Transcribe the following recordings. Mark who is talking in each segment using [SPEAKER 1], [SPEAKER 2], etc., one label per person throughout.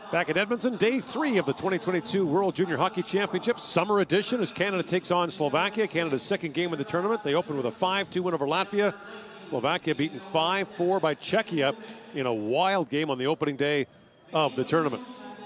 [SPEAKER 1] Back at Edmonton, day 3 of the 2022 World Junior Hockey Championship, summer edition, as Canada takes on Slovakia. Canada's second game of the tournament. They open with a 5-2 win over Latvia. Slovakia beaten 5-4 by Czechia in a wild game on the opening day of the tournament.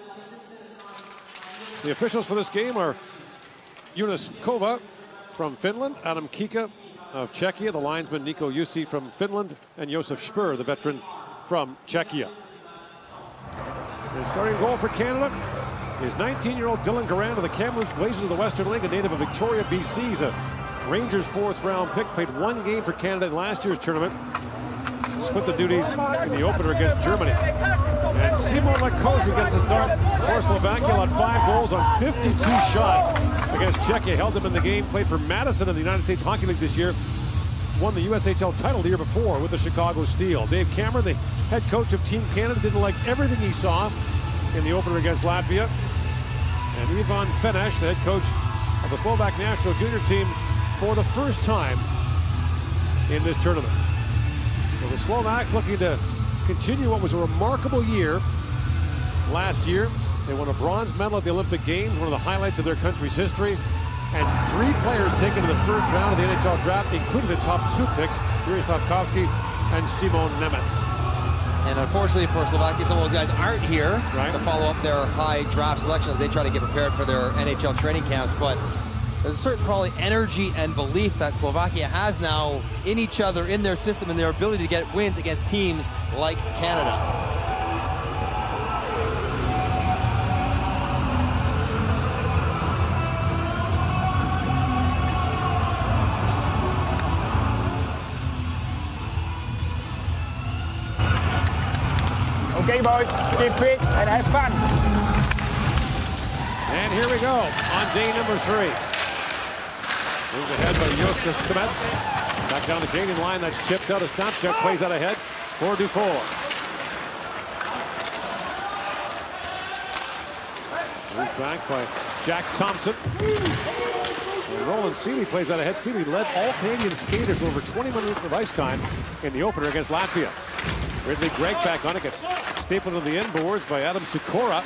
[SPEAKER 1] The officials for this game are Jonas Kova from Finland, Adam Kika of Czechia, the linesman Nico Jussi from Finland, and Josef Spur, the veteran from Czechia. The starting goal for Canada is 19-year-old Dylan Garand of the Kamloops Blazers of the Western League, a native of Victoria, BC. He's a Rangers 4th-round pick, played 1 game for Canada in last year's tournament. Split the duties in the opener against Germany. And Simon Latkoczy gets the start for Slovakia, allowed 5 goals on 52 shots against Czechia. Held him in the game, played for Madison in the United States Hockey League this year. Won the USHL title the year before with the Chicago Steel. Dave Cameron, the head coach of Team Canada, didn't like everything he saw in the opener against Latvia. And Ivan Fenes, the head coach of the Slovak national junior team, for the first time in this tournament. So the Slovaks looking to continue what was a remarkable year last year. They won a bronze medal at the Olympic Games, one of the highlights of their country's history. And 3 players taken in the 3rd round of the NHL draft, including the top 2 picks, Yuri Slafkovsky and Simon Nemec.
[SPEAKER 2] And unfortunately for Slovakia, some of those guys aren't here to follow up their high draft selections. They try to get prepared for their NHL training camps, but there's a certain probably energy and belief that Slovakia has now in each other, in their system, and their ability to get wins against teams like Canada.
[SPEAKER 3] Okay, boys, keep fit and have fun.
[SPEAKER 1] And here we go on day number 3. Moved ahead by Josef Nemec. Back down the Canadian line, that's chipped out. A stop check plays out ahead for Dufour. Moved back by Jack Thompson. And Roland Seeley plays out ahead. Seeley led all Canadian skaters with over 20 minutes of ice time in the opener against Latvia. Ridley Gregg back on it, gets stapled to the end boards by Adam Sikora.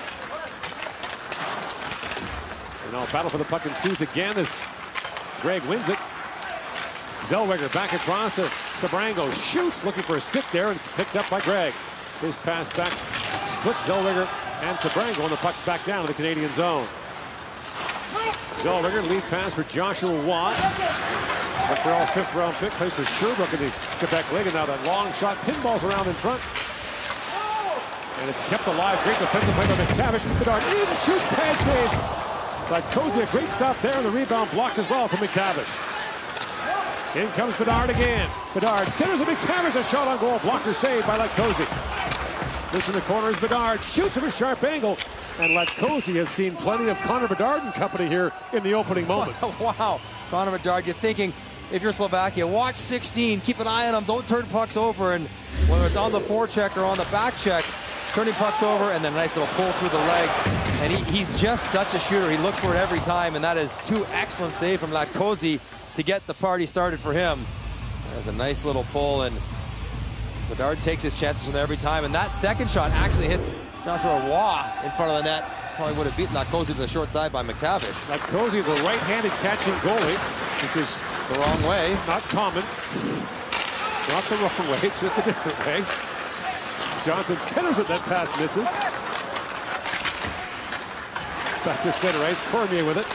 [SPEAKER 1] And now battle for the puck ensues again as Gregg wins it. Zellweger back across to Sabrango, shoots, looking for a stick there, and it's picked up by Gregg. His pass back splits Zellweger and Sabrango, and the puck's back down to the Canadian zone. Zellweger, lead pass for Joshua Watt. Montreal 5th-round pick, plays for Sherbrooke in the Quebec League, and now that long shot pinballs around in front. And it's kept alive. Great defensive play by McTavish. Bedard even shoots, pad save. Latkoczy, a great stop there, and the rebound blocked as well from McTavish. In comes Bedard again. Bedard centers and McTavish, a shot on goal. Blocker saved by Latkoczy. This in the corner is Bedard. Shoots from a sharp angle. And Latkoczy has seen plenty of Connor Bedard and company here in the opening moments.
[SPEAKER 2] Wow. Connor Bedard, you're thinking, if you're Slovakia, watch 16, keep an eye on them, don't turn pucks over, and whether it's on the forecheck or on the back check, turning pucks over, and then a nice little pull through the legs. And he's just such a shooter. He looks for it every time, and that is 2 excellent saves from Latkoczy to get the party started for him. There's a nice little pull, and Bedard takes his chances from there every time, and that second shot actually hits Joshua Waugh in front of the net. Probably would have beaten Latkoczy to the short side by McTavish.
[SPEAKER 1] Latkoczy is a right-handed catching goalie, which is
[SPEAKER 2] the wrong way.
[SPEAKER 1] Not common. It's not the wrong way, it's just a different way. Johnson centers it, that pass misses. Back to center ice, Cormier with it.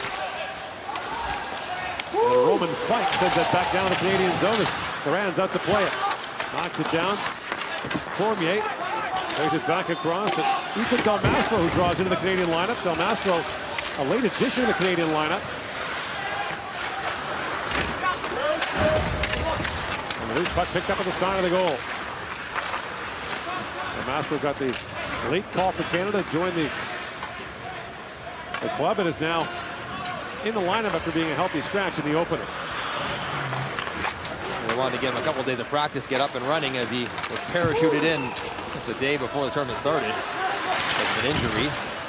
[SPEAKER 1] And Roman Fike sends that back down to the Canadian zone as Duran's out to play it. Knocks it down. Cormier plays it back across to Ethan Del Mastro, who draws into the Canadian lineup. Del Mastro, a late addition to the Canadian lineup. And the loose puck picked up at the side of the goal. Del Mastro got the late call for Canada, joined the club, and is now in the lineup after being a healthy scratch in the opener.
[SPEAKER 2] They wanted to give him a couple of days of practice, get up and running, as he was parachuted in just the day before the tournament started because of an injury.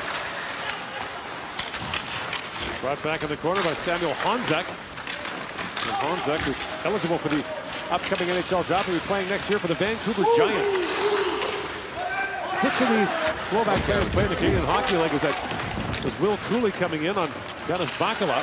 [SPEAKER 1] Brought back in the corner by Samuel Honzek. And Honzek is eligible for the upcoming NHL draft. He'll be playing next year for the Vancouver Giants. 6 of these Slovak players playing the Canadian Hockey League is that was Will Cooley coming in on Denis Bakala.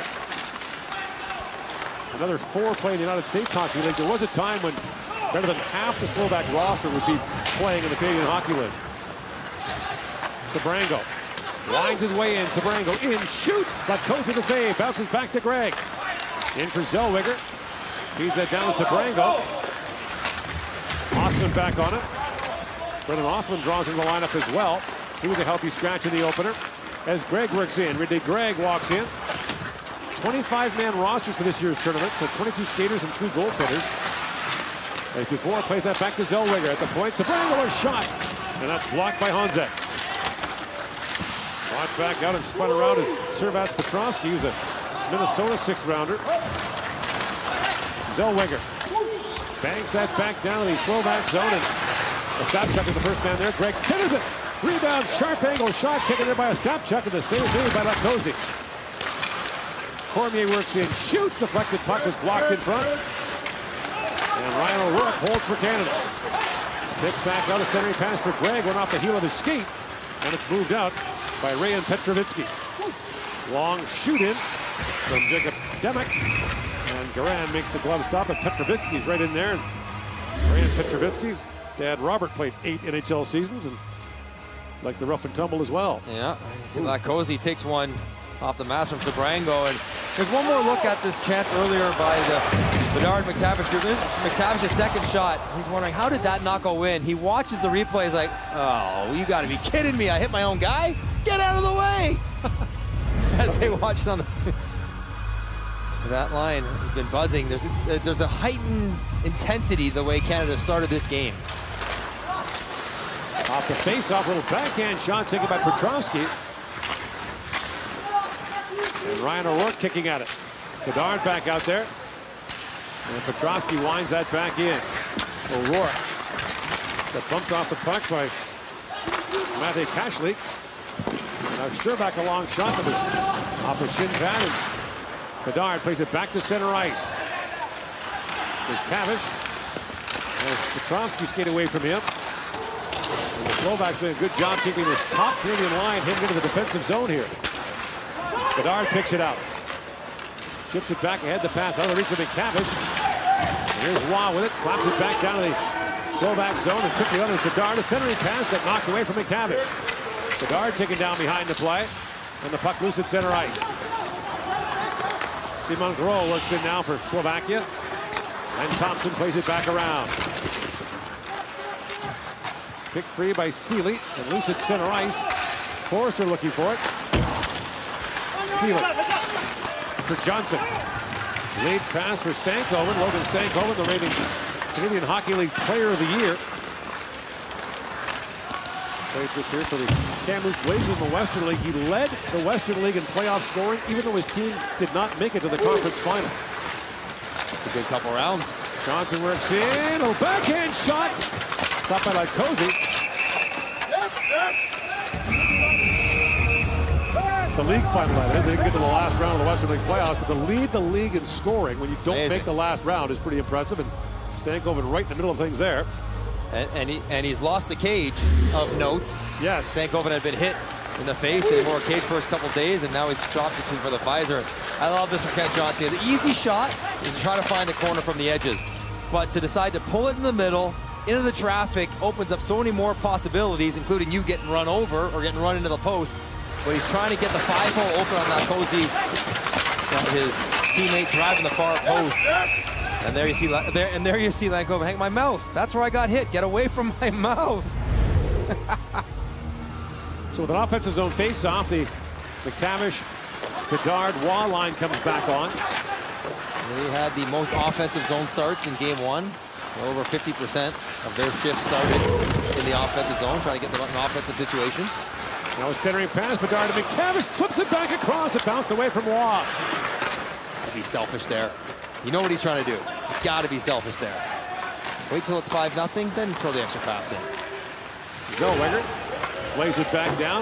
[SPEAKER 1] Another 4 play in the United States Hockey League. There was a time when better than half the Slovak roster would be playing in the Canadian Hockey League. Sebrango winds his way in. Sebrango in, shoots. Latkoczy the save. Bounces back to Gregg. In for Zellweger. Feeds that down to Sebrango. Othmann back on it. Brendan Othmann draws in the lineup as well. He was a healthy scratch in the opener. As Gregg works in, Ridley Gregg walks in. 25-man rosters for this year's tournament, so 22 skaters and 3 goaltenders. As Dufour plays that back to Zellweger at the point. Sebrango a shot, and that's blocked by Honzek. Brought back out and spun around as Servats Petrovsky, who's a Minnesota 6th rounder. Zellweger bangs that back down to the Slovak zone, and Ostapchuk is the first man there. Gregg centers it. Rebound, sharp angle shot taken there by Ostapchuk, and the save made by Latkoczy. Cormier works in, shoots, deflected puck was blocked in front. And Ryan O'Rourke holds for Canada. Picked back out, a centering pass for Gregg, went off the heel of his skate, and it's moved out by Rayan Petrovitsky. Long shoot in from Jacob Demek, and Garan makes the glove stop, and Petrovitsky's right in there. And Rayan Petrovitsky's dad Robert played 8 NHL seasons and like the rough and tumble as well.
[SPEAKER 2] Yeah, see Latkoczy takes one off the mask from Sebrango, and there's one more look at this chance earlier by the Bedard McTavish group. This is McTavish's second shot. He's wondering, how did that not go in? He watches the replay, he's like, oh, you gotta be kidding me. I hit my own guy? Get out of the way! As they watch it on the that line has been buzzing. There's a heightened intensity the way Canada started this game.
[SPEAKER 1] Off the face-off, little backhand shot taken by Petrovsky. And Ryan O'Rourke kicking at it. Bedard back out there. And Petrovsky winds that back in. O'Rourke got bumped off the puck by Mate Kashlik. Now Sturbach a long shot that was off the shin pad. And Bedard plays it back to center ice. McTavish. As Petrovsky skate away from him. And the Slovaks doing a good job keeping this top Canadian line hidden into the defensive zone here. Bedard picks it out. Chips it back ahead, the pass out of the reach of McTavish. And here's Waugh with it, slaps it back down to the Slovak zone, and quickly under Bedard. A centering pass got knocked away from McTavish. Bedard taken down behind the play, and the puck loose at center ice. Simon Gros works in now for Slovakia, and Thompson plays it back around. Picked free by Seeley, and loose at center ice. Forrester looking for it. Seeley for Johnson. Lead pass for Stankoven. Logan Stankoven, the reigning Canadian Hockey League Player of the Year. Played this here for the Kamloops Blazers in the Western League. He led the Western League in playoff scoring, even though his team did not make it to the conference final.
[SPEAKER 2] It's a good couple rounds.
[SPEAKER 1] Johnson works in. A backhand shot. Stopped by Latkoczy. The league final, that is. They didn't get to the last round of the Western League playoffs, but to lead the league in scoring when you don't make the last round is pretty impressive. And Stankoven right in the middle of things there.
[SPEAKER 2] And he's lost the cage of note.
[SPEAKER 1] Yes.
[SPEAKER 2] Stankoven had been hit in the face and wore a cage first couple days, and now he's dropped it for the visor. I love this from Kent Johnson. The easy shot is to try to find the corner from the edges, but to decide to pull it in the middle into the traffic opens up so many more possibilities, including you getting run over or getting run into the post. But he's trying to get the 5-hole open on Latkoczy. His teammate driving the far post. And there you see Stankoven. Hang my mouth. That's where I got hit. Get away from my mouth.
[SPEAKER 1] So with an offensive zone face-off, the McTavish, Bedard, Waugh line comes back on.
[SPEAKER 2] They had the most offensive zone starts in game one. Well over 50% of their shifts started in the offensive zone, trying to get them in offensive situations.
[SPEAKER 1] Now a centering pass, Bedard to McTavish, flips it back across, it bounced away from Waugh.
[SPEAKER 2] Gotta be selfish there. You know what he's trying to do. He's gotta be selfish there. Wait till it's 5-0, then throw the extra pass in.
[SPEAKER 1] Zellweger lays it back down.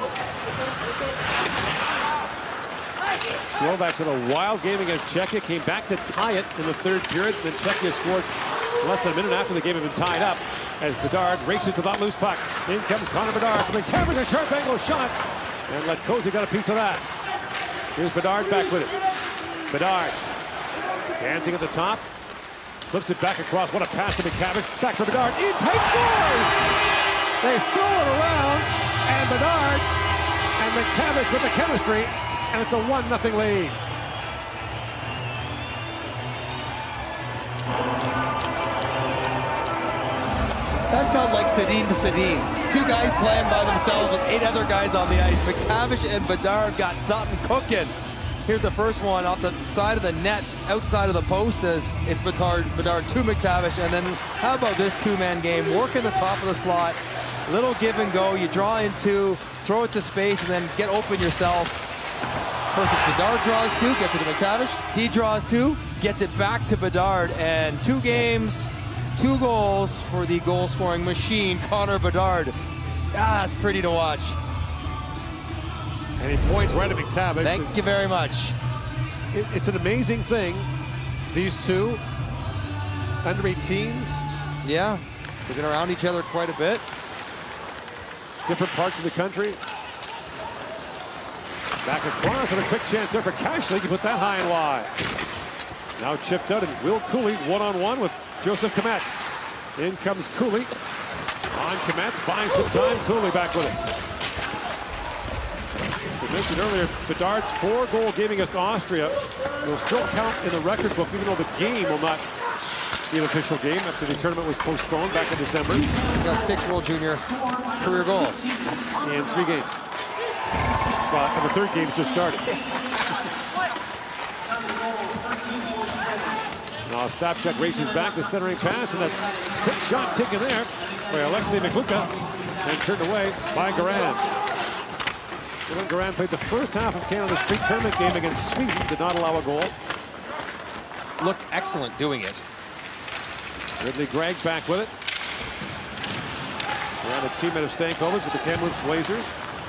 [SPEAKER 1] Slovaks had a wild game against Czechia, came back to tie it in the third period, then Czechia scored less than a minute after the game had been tied up. as Bedard races to that loose puck. In comes Connor Bedard. McTavish, a sharp angle shot. And Latkoczy got a piece of that. Here's Bedard back with it. Bedard dancing at the top. Flips it back across. What a pass to McTavish. Back for Bedard. In tight, scores! They throw it around. And Bedard and McTavish with the chemistry. And it's a 1-0 lead.
[SPEAKER 2] That felt like Sedin to Sedin. Two guys playing by themselves with 8 other guys on the ice. McTavish and Bedard got something cooking. Here's the first one off the side of the net, outside of the post, as it's Bedard to McTavish. And then how about this two-man game? Working the top of the slot, little give and go. You draw in 2, throw it to space, and then get open yourself. First it's Bedard draws 2, gets it to McTavish. He draws 2, gets it back to Bedard. And 2 games, 2 goals for the goal-scoring machine, Connor Bedard. Ah, it's pretty to watch.
[SPEAKER 1] And he points right at McTavish.
[SPEAKER 2] Thank you very much.
[SPEAKER 1] It's an amazing thing. These two, under 18s.
[SPEAKER 2] Yeah, they've been around each other quite a bit.
[SPEAKER 1] Different parts of the country. Back across and a quick chance there for Kashley. You put that high and wide. Now chipped out, and Will Cooley one-on-one with Joseph Kometz. In comes Cooley. On Kometz, buying some time. Cooley back with it. We mentioned earlier, Bedard's 4-goal game against Austria will still count in the record book, even though the game will not be an official game after the tournament was postponed back in December.
[SPEAKER 2] He's got 6 World Junior career goals.
[SPEAKER 1] In 3 games. And the 3rd game's just started. Now Stopchuk races back, the centering pass, and a quick shot taken there by Alexei Mikluka, and turned away by Garand. Dylan Garand played the first half of Canada's pre-tournament game against Sweden, did not allow a goal.
[SPEAKER 2] Looked excellent doing it.
[SPEAKER 1] Ridley Gregg back with it. Around a teammate of Stankovic's with the Kamloops Blazers.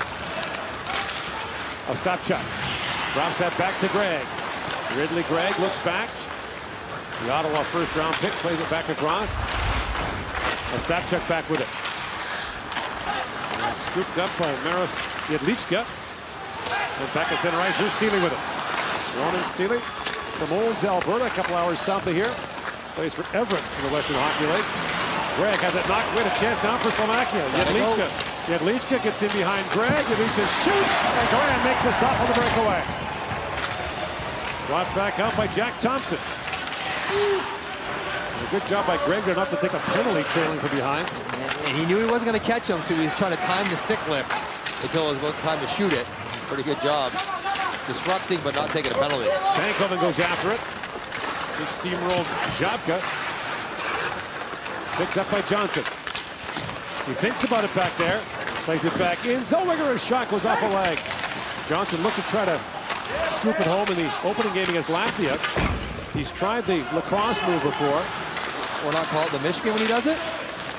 [SPEAKER 1] Stopchuk drops that back to Gregg. Ridley Gregg looks back. The Ottawa first-round pick plays it back across. Stopchuk back with it. And scooped up by Maros Jedlička. And back at center ice, here's Seeley with it. Ronan Seeley from Owens, Alberta, a couple hours south of here. Plays for Everett in the Western Hockey League. Gregg has it knocked away, a chance now for Slovakia. Jedlička gets in behind Gregg. Jedlička shoots, and Garand makes the stop on the breakaway. Brought back out by Jack Thompson. A good job by Gregg there not to take a penalty trailing from behind.
[SPEAKER 2] And he knew he wasn't going to catch him, so he was trying to time the stick lift until it was about time to shoot it. Pretty good job. Disrupting, but not taking a penalty.
[SPEAKER 1] Stankoven goes after it. He steamrolled Žabka. Picked up by Johnson. He thinks about it back there. Plays it back in. Zellweger's shot goes off a leg. Johnson looked to try to scoop it home in the opening game against Latvia. He's tried the lacrosse move before.
[SPEAKER 2] Or not call it the Michigan when he does it.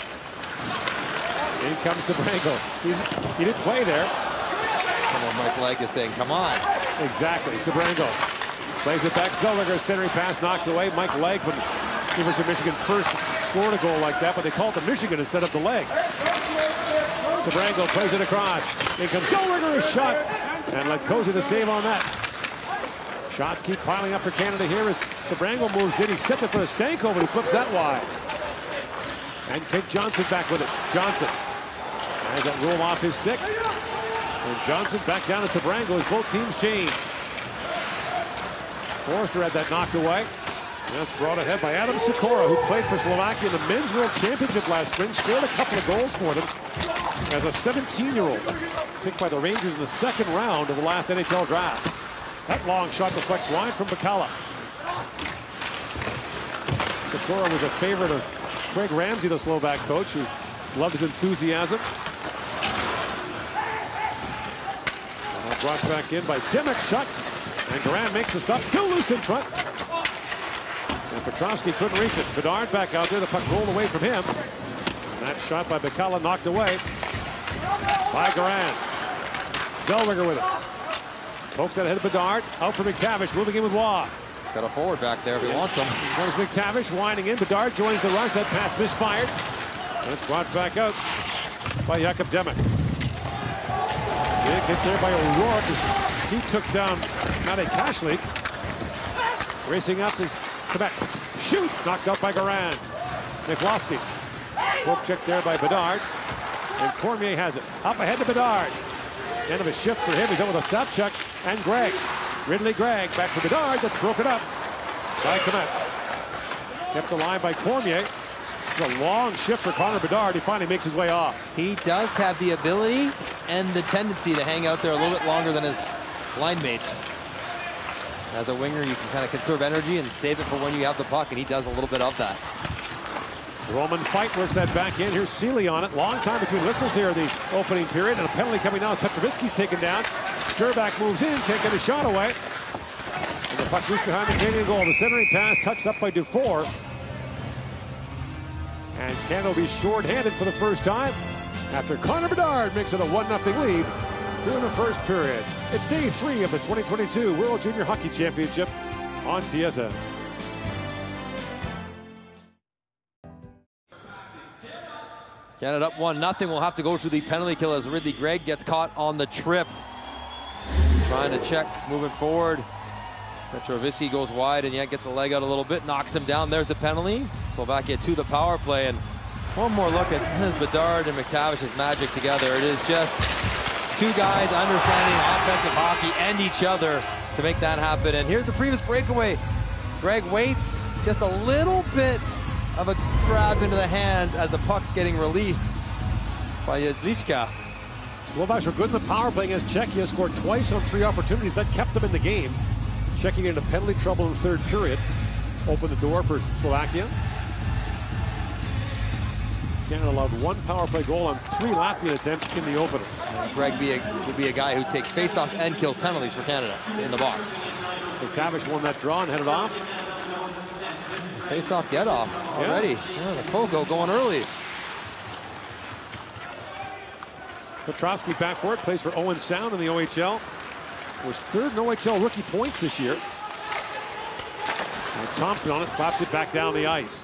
[SPEAKER 1] In comes Sebrango. He didn't play there.
[SPEAKER 2] Someone Mike Legg is saying, come on.
[SPEAKER 1] Exactly, Sebrango. Plays it back. Zellweger centering pass knocked away. Mike Legg, when University of Michigan first scored a goal like that, but they called it Michigan instead of the Legg. Sebrango plays it across. In comes Zellweger's shot. And Latkoczy the save on that. Shots keep piling up for Canada here as Sebrango moves in. He stepped it for a Stankoven, but he flips that wide. And Kate Johnson back with it. Johnson has that roll off his stick. And Johnson back down to Sebrango as both teams change. Forrester had that knocked away. That's brought ahead by Adam Sikora, who played for Slovakia in the Men's World Championship last spring. Scored a couple of goals for them as a 17-year-old. Picked by the Rangers in the 2nd round of the last NHL draft. That long shot deflects wide from Bacala. Sikora was a favorite of Craig Ramsey, the Slovak coach, who loved his enthusiasm. Brought back in by Demek shot. And Garand makes the stop, still loose in front. And Petrovsky couldn't reach it. Bedard back out there, the puck rolled away from him. And that shot by Bacala knocked away by Garand. Zellweger with it. Pokes that ahead of Bedard, out for McTavish, moving in with Waugh.
[SPEAKER 2] Got a forward back there if he wants him.
[SPEAKER 1] There's McTavish winding in. Bedard joins the rush. That pass misfired. And it's brought back out by Jakub Demek. Big hit there by O'Rourke as he took down Matej Kashlik. Racing up is Quebec. Shoots, knocked out by Garand. Michlowski. Poke check there by Bedard. And Cormier has it. Up ahead to Bedard. End of a shift for him. He's in with a stop check. And Gregg. Ridley Gregg back to Bedard. That's broken up by Kometz. Kept alive by Cormier. It's a long shift for Connor Bedard. He finally makes his way off.
[SPEAKER 2] He does have the ability and the tendency to hang out there a little bit longer than his line mates. As a winger, you can kind of conserve energy and save it for when you have the puck, and he does a little bit of that.
[SPEAKER 1] Roman Fight works that back in. Here's Seeley on it. Long time between whistles here in the opening period, and a penalty coming down. Petrovitsky's taken down. Sturback moves in, can't get a shot away. And the puck loose behind the Canadian goal. The centering pass touched up by Dufour. And Canada will be short-handed for the first time after Connor Bedard makes it a 1-0 lead here in the first period. It's day 3 of the 2022 World Junior Hockey Championship on TSN.
[SPEAKER 2] Canada up 1-0. We'll have to go through the penalty kill as Ridley Gregg gets caught on the trip. Trying to check, moving forward. Petrovitsky goes wide and yet gets a leg out a little bit, knocks him down. There's the penalty. Slovakia to the power play. And one more look at Bedard and McTavish's magic together. It is just two guys understanding offensive hockey and each other to make that happen. And here's the previous breakaway. Gregg waits just a little bit of a grab into the hands as the puck's getting released by Jedlička.
[SPEAKER 1] Slovaks were good in the power play against Czechia, scored twice on 3 opportunities. That kept them in the game. Czechia into penalty trouble in the third period. Opened the door for Slovakia. Canada allowed 1 power play goal on 3 Latvian attempts in the opener.
[SPEAKER 2] Gregg would be a guy who takes faceoffs and kills penalties for Canada in the box.
[SPEAKER 1] McTavish won that draw and headed off.
[SPEAKER 2] Face-off get-off already. Yeah, the Fogo going early.
[SPEAKER 1] Petrovsky back for it, plays for Owen Sound in the OHL. Was 3rd in OHL rookie points this year. And Thompson on it, slaps it back down the ice.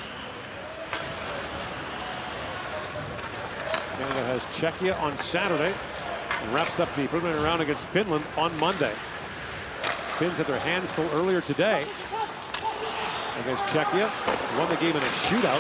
[SPEAKER 1] Canada has Czechia on Saturday and wraps up the preliminary round against Finland on Monday. Finns had their hands full earlier today against Czechia. Won the game in a shootout.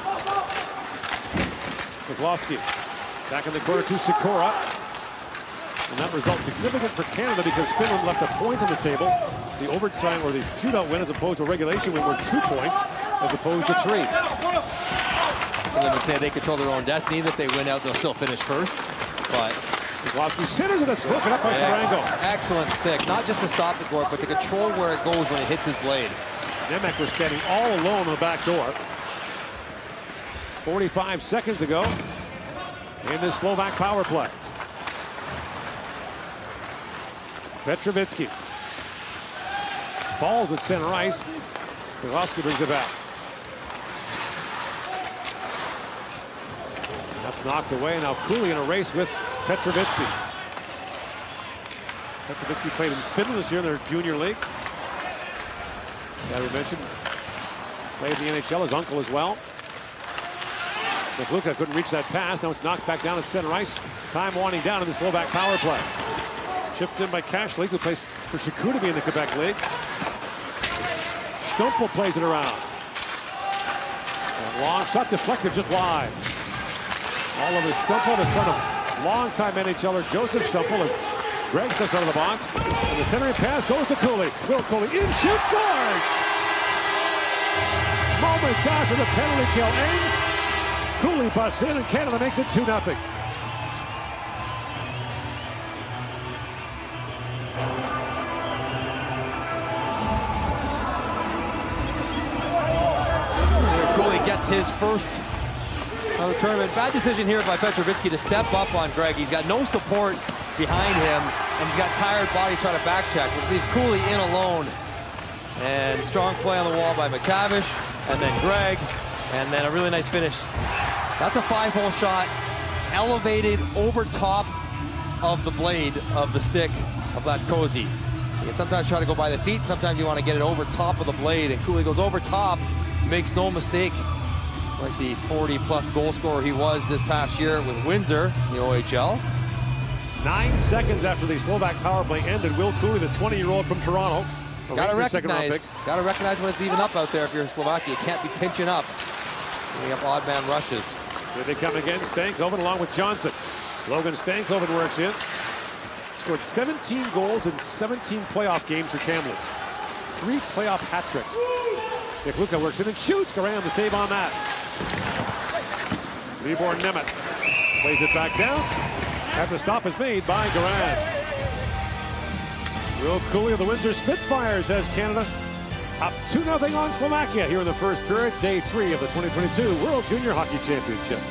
[SPEAKER 1] Michlowski back in the corner to Sikora. And that results significant for Canada because Finland left a point on the table. The overtime or the shootout win as opposed to a regulation win were 2 points as opposed to 3.
[SPEAKER 2] Finland would say they control their own destiny. That they win out, they'll still finish first. But
[SPEAKER 1] Michlowski centers it. That's broken up by Sarango.
[SPEAKER 2] Excellent stick. Not just to stop the Gord, but to control where it goes when it hits his blade.
[SPEAKER 1] Nemec was standing all alone on the back door. 45 seconds to go in this Slovak power play. Petrovitsky falls at center ice. Michlowski brings it back. That's knocked away. Now Cooley in a race with Petrovitsky. Petrovitsky played in Finland this year in their junior league. Yeah, we mentioned played in the NHL, his uncle as well. McLuka couldn't reach that pass. Now it's knocked back down at center ice. Time winding down in the Slovak power play. Chipped in by Kashlik, who plays for Chicoutimi in the Quebec League. Stumpel plays it around. And long shot deflected just wide. Oliver Stumpel, the son of longtime NHLer Joseph Stumpel, as Gregg steps out of the box. And the centering pass goes to Cooley. Will Cooley in, shoot, scores! Moments after the penalty kill ends, Cooley busts in and Canada makes it 2-0.
[SPEAKER 2] His first of the tournament. Bad decision here by Petrovitsky to step up on Gregg. He's got no support behind him, and he's got tired bodies trying to back check, which leaves Cooley in alone. And strong play on the wall by McTavish, and then Gregg, and then a really nice finish. That's a 5-hole shot, elevated over top of the blade of the stick of Latkozy. You can sometimes try to go by the feet, sometimes you want to get it over top of the blade, and Cooley goes over top, makes no mistake. like the 40-plus goal scorer he was this past year with Windsor in the OHL.
[SPEAKER 1] 9 seconds after the Slovak power play ended, Will Cooley, the 20-year-old from Toronto.
[SPEAKER 2] Gotta recognize when it's even up out there if you're Slovakia. You can't be pinching up. Getting up odd man rushes.
[SPEAKER 1] Here they come again. Stankoven along with Johnson. Logan Stankoven works in. Scored 17 goals in 17 playoff games for Kamloops. 3 playoff hat tricks. Nick Luka works in and shoots. Garan the save on that. Libor Nemeth plays it back down. After the stop is made by Garan. Will Cooley of the Windsor Spitfires has Canada up 2-0 on Slovakia here in the first period, day 3 of the 2022 World Junior Hockey Championship.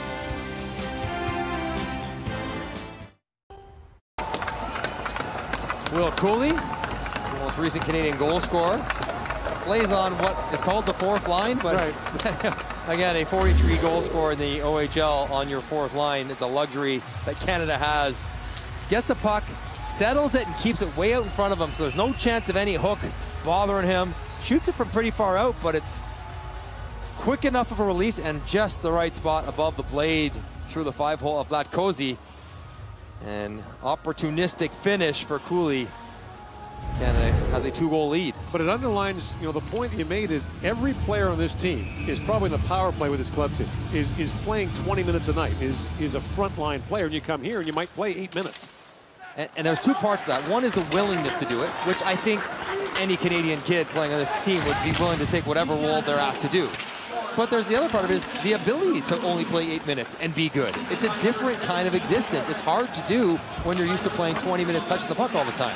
[SPEAKER 2] Will Cooley, the most recent Canadian goal scorer, plays on what is called the fourth line, but again, a 43 goal scorer in the OHL on your fourth line. It's a luxury that Canada has. Gets the puck, settles it, and keeps it way out in front of him, so there's no chance of any hook bothering him. Shoots it from pretty far out, but it's quick enough of a release and just the right spot above the blade through the 5-hole of Vlatkozy. An opportunistic finish for Cooley. Canada has a 2-goal lead.
[SPEAKER 1] But it underlines, the point you made is every player on this team is probably in the power play with his club team, is playing 20 minutes a night, is a frontline player, and you come here and you might play 8 minutes.
[SPEAKER 2] And there's 2 parts to that. One is the willingness to do it, which I think any Canadian kid playing on this team would be willing to take whatever role they're asked to do. But there's the other part of it is the ability to only play 8 minutes and be good. It's a different kind of existence. It's hard to do when you're used to playing 20 minutes touching the puck all the time.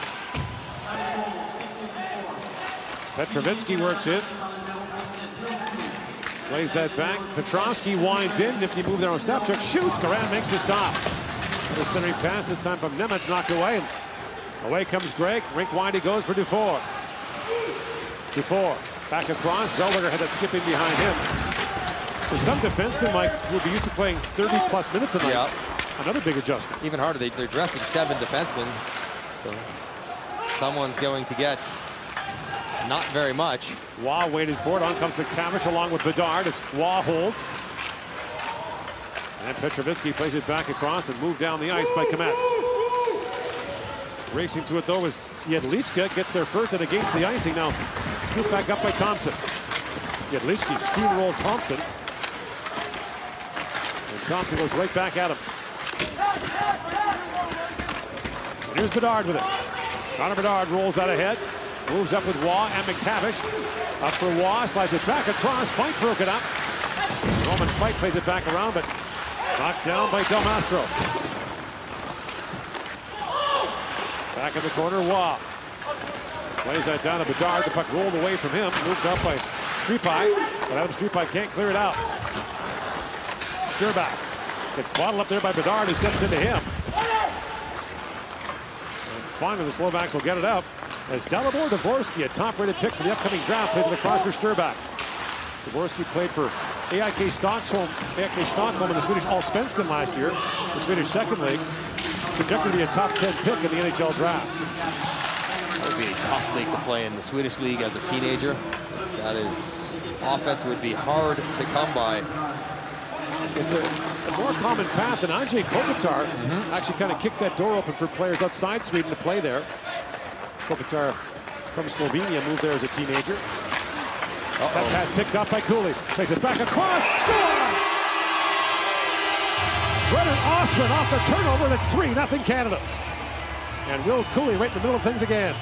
[SPEAKER 1] Petrovitsky works in. Plays that back. Petrovsky winds in. Nifty move there on stop check. Shoots. Garan makes the stop. The centering pass this time from Nemeth, knocked away. And away comes Greg. Rink wide he goes for Dufour. Dufour back across. Zellweger had that skip in behind him. For some defensemen, Mike, will be used to playing 30-plus minutes a night.
[SPEAKER 2] Yeah.
[SPEAKER 1] Another big adjustment.
[SPEAKER 2] Even harder. They're dressing 7 defensemen. So someone's going to get not very much.
[SPEAKER 1] Waugh waited for it. On comes McTavish along with Bedard as Waugh holds. And Petrovitsky plays it back across and moved down the ice by Kometz. Racing to it, though, is Jedlička. Gets there first and against the icing. Now scooped back up by Thompson. Jedlička steamrolled Thompson. And Thompson goes right back at him. And here's Bedard with it. Connor Bedard rolls that ahead. Moves up with Waugh and McTavish. Up for Waugh, slides it back across. Fight broke it up. Roman Fight plays it back around, but knocked down by Del Mastro. Back in the corner, Waugh. Plays that down to Bedard. The puck rolled away from him. Moved up by Stripai, but Adam Stripai can't clear it out. Sturbach gets bottled up there by Bedard, who steps into him. And finally, the Slovaks will get it out as Dalibor Dvorsky, a top-rated pick for the upcoming draft, plays it across for Sturbach. Dvorsky played for AIK Stockholm in the Swedish Allsvenskan last year, the Swedish second league. Projected to be a top 10 pick in the NHL draft.
[SPEAKER 2] That would be a tough league to play in, the Swedish league as a teenager. That is, offense would be hard to come by.
[SPEAKER 1] It's a more common path than Andrei Kopitar actually kind of kicked that door open for players outside Sweden to play there. Kopitar from Slovenia moved there as a teenager. That pass picked up by Cooley. Takes it back across. Score! Brennan Othmann off the turnover. That's 3-0 Canada. And Will Cooley right in the middle of things again.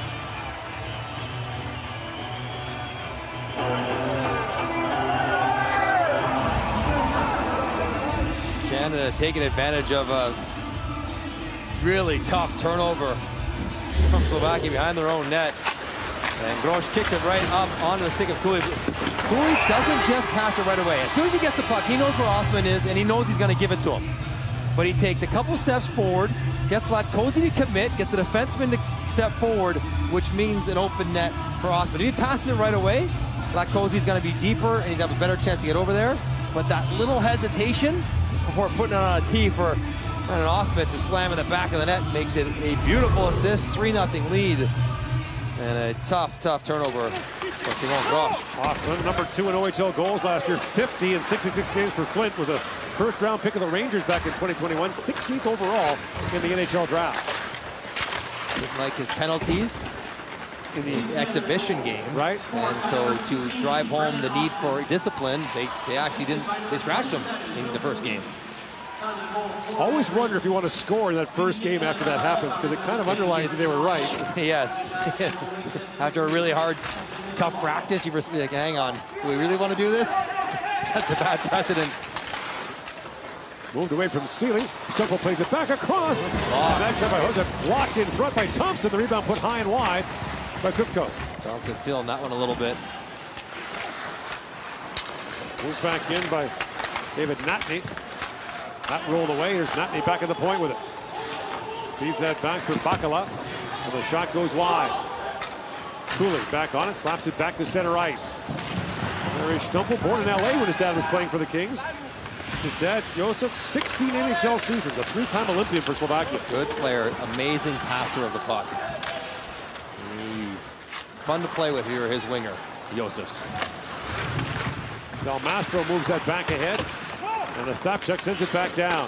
[SPEAKER 2] Canada taking advantage of a really tough turnover from Slovakia behind their own net. And Grosz kicks it right up onto the stick of Cooley. Cooley doesn't just pass it right away. As soon as he gets the puck, he knows where Othmann is, and he knows he's going to give it to him. But he takes a couple steps forward, gets Vlatkozy to commit, gets the defenseman to step forward, which means an open net for Othmann. If he passes it right away, Vlatkozy's going to be deeper, and he's got a better chance to get over there. But that little hesitation before putting it on a tee for an Othmann to slam in the back of the net makes it a beautiful assist, 3-0 lead. And a tough turnover for Simon Grosh.
[SPEAKER 1] Hoffman, number 2 in OHL goals last year, 50 in 66 games for Flint, was a first-round pick of the Rangers back in 2021, 16th overall in the NHL draft.
[SPEAKER 2] Didn't like his penalties in the exhibition game.
[SPEAKER 1] Right.
[SPEAKER 2] And so to drive home the need for discipline, they actually didn't, they scratched him in the first game.
[SPEAKER 1] Always wonder if you want to score in that first game after that happens, because it kind of underlines that they were right.
[SPEAKER 2] Yes. After a really hard, tough practice, you must be like, hang on, do we really want to do this? That's a bad precedent.
[SPEAKER 1] Moved away from Sealy. Stumpel plays it back across. And that shot by Jose blocked in front by Thompson. The rebound put high and wide by Kripko.
[SPEAKER 2] Thompson feeling that one a little bit.
[SPEAKER 1] Moves back in by David Natney. That rolled away. Here's Natney back at the point with it. Feeds that back for Bakala. And the shot goes wide. Cooley back on it. Slaps it back to center ice. There is Stumpel, born in LA when his dad was playing for the Kings. His dad, Josef, 16 NHL seasons, a 3-time Olympian for Slovakia.
[SPEAKER 2] Good player, amazing passer of the puck. Fun to play with here, his winger, Josef's.
[SPEAKER 1] Del Mastro moves that back ahead. And the stop check sends it back down.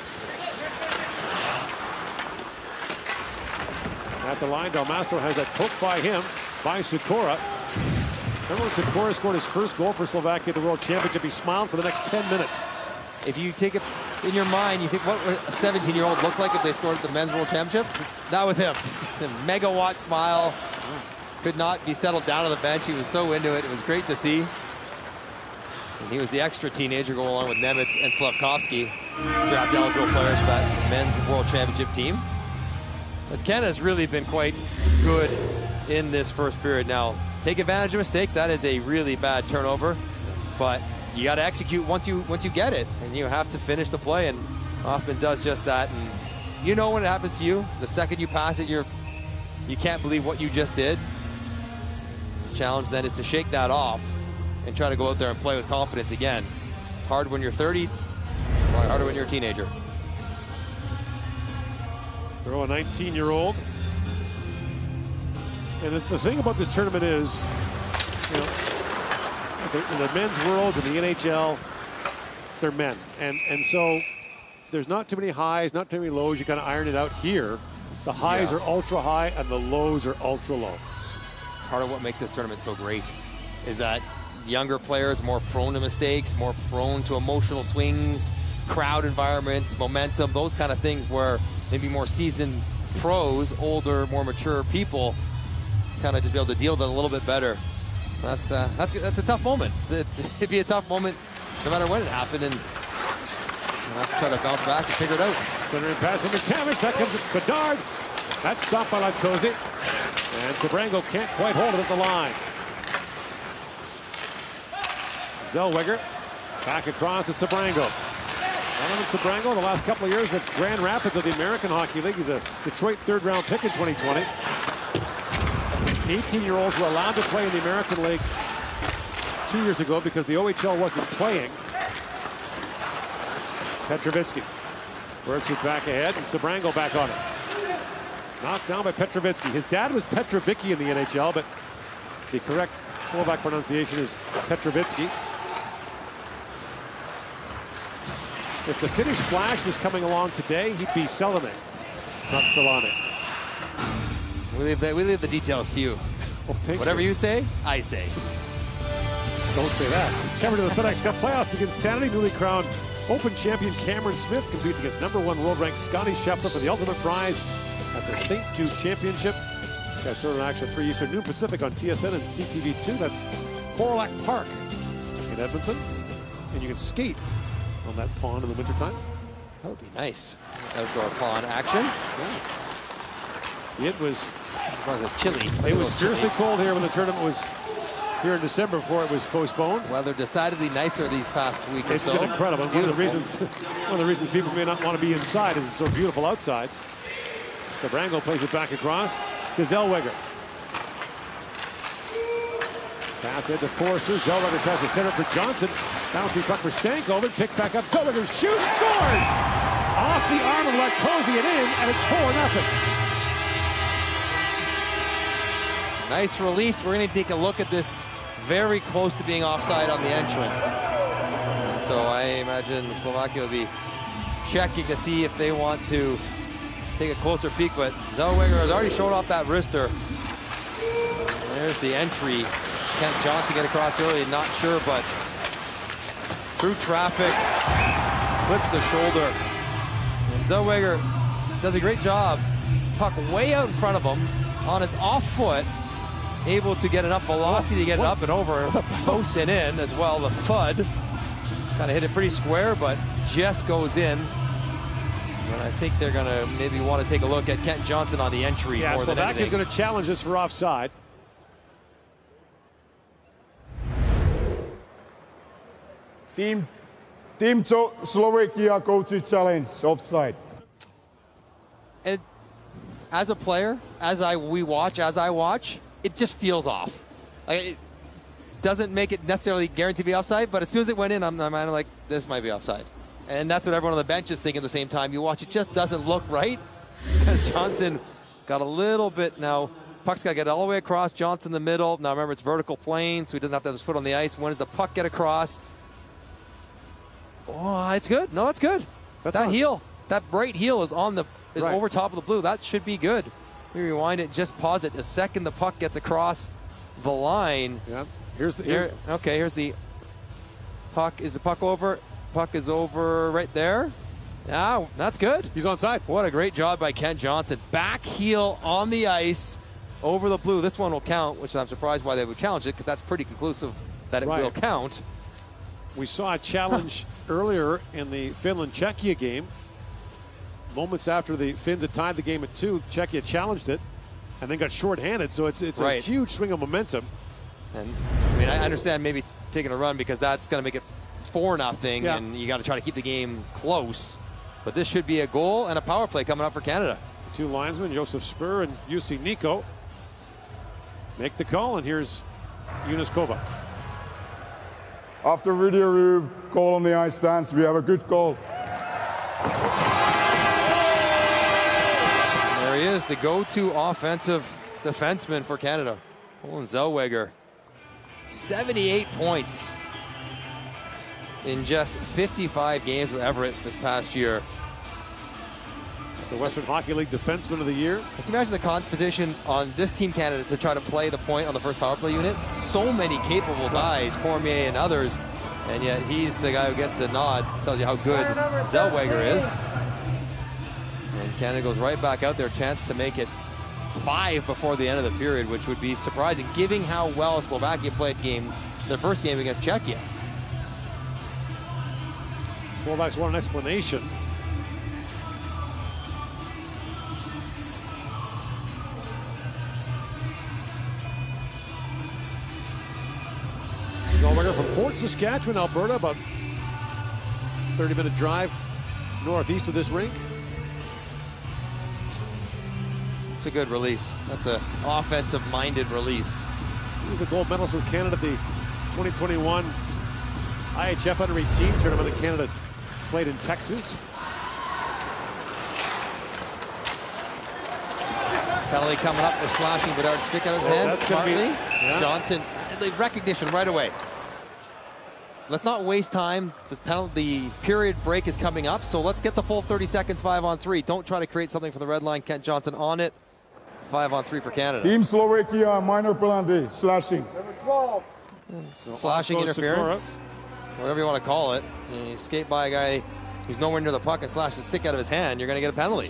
[SPEAKER 1] At the line, Del Mastro has that poke by him, by Sikora. Remember when Sikora scored his first goal for Slovakia at the World Championship? He smiled for the next 10 minutes.
[SPEAKER 2] If you take it in your mind, you think, what would a 17-year-old look like if they scored at the Men's World Championship? That was him. The megawatt smile. Could not be settled down on the bench. He was so into it. It was great to see. And he was the extra teenager going along with Nemitz and Slavkovsky, draft eligible players for that Men's World Championship team. As Canada's really been quite good in this first period. Now, take advantage of mistakes. That is a really bad turnover, but you got to execute once you get it, and you have to finish the play, and Hoffman does just that. And you know when it happens to you, the second you pass it, you can't believe what you just did. The challenge then is to shake that off and try to go out there and play with confidence again. Hard when you're 30, probably harder when you're a teenager.
[SPEAKER 1] Throw a 19-year-old. And the thing about this tournament is, you know, in the men's worlds and the NHL, they're men. And so there's not too many highs, not too many lows. You kind of iron it out here. The highs are ultra high and the lows are ultra low.
[SPEAKER 2] Part of what makes this tournament so great is that younger players more prone to mistakes, more prone to emotional swings, crowd environments, momentum, those kind of things where maybe more seasoned pros, older, more mature people kind of just be able to deal with it a little bit better. That's a tough moment. It'd be a tough moment no matter when it happened, and you'll have to try to bounce back and figure it out.
[SPEAKER 1] Centering pass from McTavish. Back comes Bedard. That's stopped by Latkozy. And Sabrango can't quite hold it at the line. Zellweger back across to Sabrango. Donovan Sabrango, the last couple of years with Grand Rapids of the American Hockey League. He's a Detroit third-round pick in 2020. 18-year-olds were allowed to play in the American League 2 years ago because the OHL wasn't playing. Petrovitsky works it back ahead, and Sabrango back on it. Knocked down by Petrovitsky. His dad was Petrovicki in the NHL, but the correct Slovak pronunciation is Petrovitsky. If the Finnish Flash was coming along today, he'd be Selanik, not Selanik.
[SPEAKER 2] We leave the details to you.
[SPEAKER 1] Well,
[SPEAKER 2] whatever you say, I say.
[SPEAKER 1] Don't say that. Coverage of the FedEx Cup playoffs begins Saturday. Newly crowned Open champion Cameron Smith competes against #1 world-ranked Scotty Scheffler for the ultimate prize at the St. Jude Championship. Guys, started in action 3 Eastern, noon Pacific on TSN and CTV2. That's Corollac Park in Edmonton. And you can skate on that pond in the wintertime.
[SPEAKER 2] That would be nice. Outdoor pond action.
[SPEAKER 1] Yeah. It was
[SPEAKER 2] chilly.
[SPEAKER 1] It was fiercely cold here when the tournament was here in December before it was postponed.
[SPEAKER 2] Weather decidedly nicer these past week or so.
[SPEAKER 1] It's been incredible. One of the reasons people may not want to be inside is it's so beautiful outside. Sabrango plays it back across to Zellweger. Pass it to Forster. Zellweger tries to center for Johnson. Bouncing puck for Stankoven. Picked back up. Zellweger shoots, scores! Off the arm of Latkozy and in, and it's 4-0.
[SPEAKER 2] Nice release. We're going to take a look at this. Very close to being offside on the entrance. And so I imagine Slovakia will be checking to see if they want to take a closer peek, but Zellweger has already shown off that wrister. There's the entry. Kent Johnson get across early, not sure, but through traffic, flips the shoulder. And Zellweger does a great job. Puck way out in front of him on his off foot, able to get enough velocity to get it up and over, post and in as well. The thud kind of hit it pretty square, but just goes in. And I think they're going to maybe want to take a look at Kent Johnson on the entry more than anything.
[SPEAKER 1] Slovakia's going to challenge this for offside.
[SPEAKER 3] Team Slovakia go to challenge offside.
[SPEAKER 2] And as a player, as I watch, it just feels off. It doesn't make it necessarily guaranteed to be offside, but as soon as it went in, I'm like, this might be offside. And that's what everyone on the bench is thinking at the same time. You watch, it just doesn't look right. Because Johnson got a little bit now. Puck's got to get all the way across. Johnson in the middle. Now remember, it's vertical plane, so he doesn't have to have his foot on the ice. When does the puck get across? Oh, it's good. No, it's good. That heel, that bright heel is on the over top of the blue. That should be good. We rewind it, just pause it. The second the puck gets across the line.
[SPEAKER 1] Yeah. Here's the
[SPEAKER 2] puck. Is the puck over? Puck is over right there. Yeah, that's good.
[SPEAKER 1] He's onside.
[SPEAKER 2] What a great job by Kent Johnson. Back heel on the ice over the blue. This one will count, which I'm surprised why they would challenge it, because that's pretty conclusive that it will count.
[SPEAKER 1] We saw a challenge earlier in the Finland-Czechia game. Moments after the Finns had tied the game at 2, Czechia challenged it and then got shorthanded. So it's a huge swing of momentum.
[SPEAKER 2] And I mean, I understand maybe taking a run because that's going to make it 4-0, and you got to try to keep the game close. But this should be a goal and a power play coming up for Canada.
[SPEAKER 1] The two linesmen, Josef Spur and Jussi Nico, make the call, and here's Juunas-Kova.
[SPEAKER 3] After video review, call on the ice stance. We have a good call.
[SPEAKER 2] There he is, the go-to offensive defenseman for Canada. Colin Zellweger, 78 points in just 55 games with Everett this past year.
[SPEAKER 1] The Western Hockey League Defenseman of the Year.
[SPEAKER 2] Can you imagine the competition on this Team Canada to try to play the point on the first power play unit? So many capable guys, Cormier and others, and yet he's the guy who gets the nod. This tells you how good Zellweger is. And Canada goes right back out there, chance to make it 5 before the end of the period, which would be surprising, given how well Slovakia played their first game against Czechia.
[SPEAKER 1] Slovaks want an explanation. Zellweger from Fort Saskatchewan, Alberta, about 30-minute drive northeast of this rink.
[SPEAKER 2] It's a good release. That's an offensive-minded release.
[SPEAKER 1] He was a gold medalist with Canada at the 2021 IHF Under-18 tournament that Canada played in Texas.
[SPEAKER 2] Penalty coming up for slashing. Bedard stick out his hand smartly. Johnson, the recognition right away. Let's not waste time. The period break is coming up, so let's get the full 30 seconds 5-on-3. Don't try to create something from the red line. Kent Johnson on it. 5-on-3 for Canada.
[SPEAKER 3] Team Slovakia, minor penalty, slashing.
[SPEAKER 2] Slashing interference, whatever you want to call it. You skate by a guy who's nowhere near the puck and slash the stick out of his hand, you're going to get a penalty.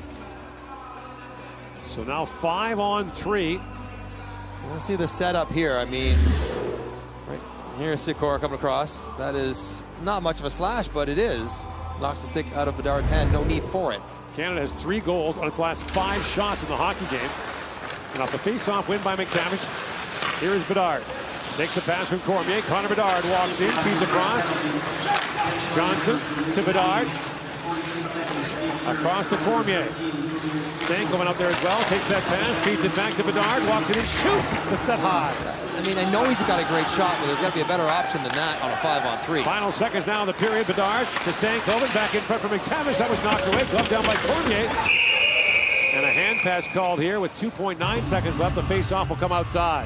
[SPEAKER 1] So now 5-on-3.
[SPEAKER 2] Let's see the setup here. I mean, right here's Sikora coming across. That is not much of a slash, but it is. Knocks the stick out of Bedard's hand. No need for it.
[SPEAKER 1] Canada has 3 goals on its last 5 shots in the hockey game. And off the face-off win by McTavish, here is Bedard. Takes the pass from Cormier. Connor Bedard walks in, feeds across. Johnson to Bedard. Across to Cormier. Stanko went out there as well. Takes that pass, feeds it back to Bedard, walks it in, shoots. That's that high.
[SPEAKER 2] I mean, I know he's got a great shot, but there's got to be a better option than that on a 5-on-3.
[SPEAKER 1] Final seconds now in the period. Bedard to Stankoven, back in front for McTavish. That was knocked away. Gloved down by Cormier. And a hand pass called here with 2.9 seconds left. The face-off will come outside.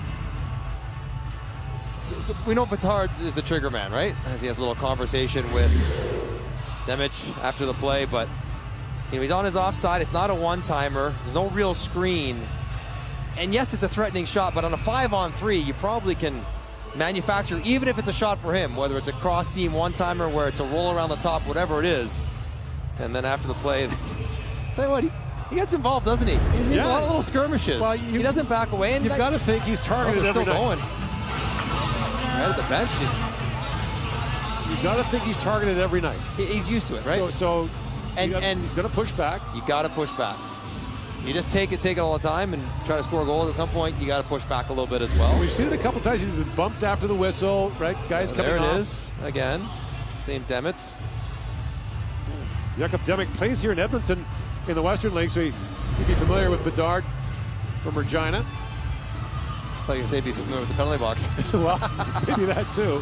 [SPEAKER 2] So we know Bedard is the trigger man, right? As he has a little conversation with Demich after the play, but you know, he's on his offside. It's not a one-timer. There's no real screen. And yes, it's a threatening shot, but on a 5-on-3, you probably can manufacture, even if it's a shot for him, whether it's a cross-seam one-timer, where it's a roll around the top, whatever it is. And then after the play, tell you what, he gets involved, doesn't he? He's a lot of little skirmishes. Well, he doesn't back away. And
[SPEAKER 1] you've got to think he's targeted every
[SPEAKER 2] still
[SPEAKER 1] night.
[SPEAKER 2] Going. Right at the bench,
[SPEAKER 1] you've got to think he's targeted every night.
[SPEAKER 2] He's used to it, right?
[SPEAKER 1] So and he's going to push back.
[SPEAKER 2] You got to push back. You just take it all the time and try to score goals. At some point, you got to push back a little bit as well.
[SPEAKER 1] We've seen it a couple times. He's been bumped after the whistle, right? Guys coming off.
[SPEAKER 2] There it is again. Same Demets.
[SPEAKER 1] Jakub Demich plays here in Edmonton in the Western League, so he'd be familiar with Bedard from Regina.
[SPEAKER 2] I thought you were say be familiar with the penalty box.
[SPEAKER 1] Well, maybe that too.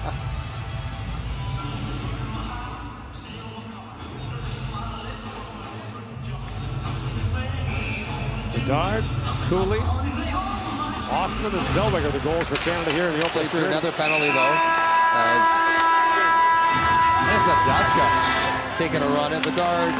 [SPEAKER 1] Bedard, Cooley, Hoffman, and Zellweger, the goals for Canada here in the opening period.
[SPEAKER 2] Another penalty though, as Zabka taking a run at Bedard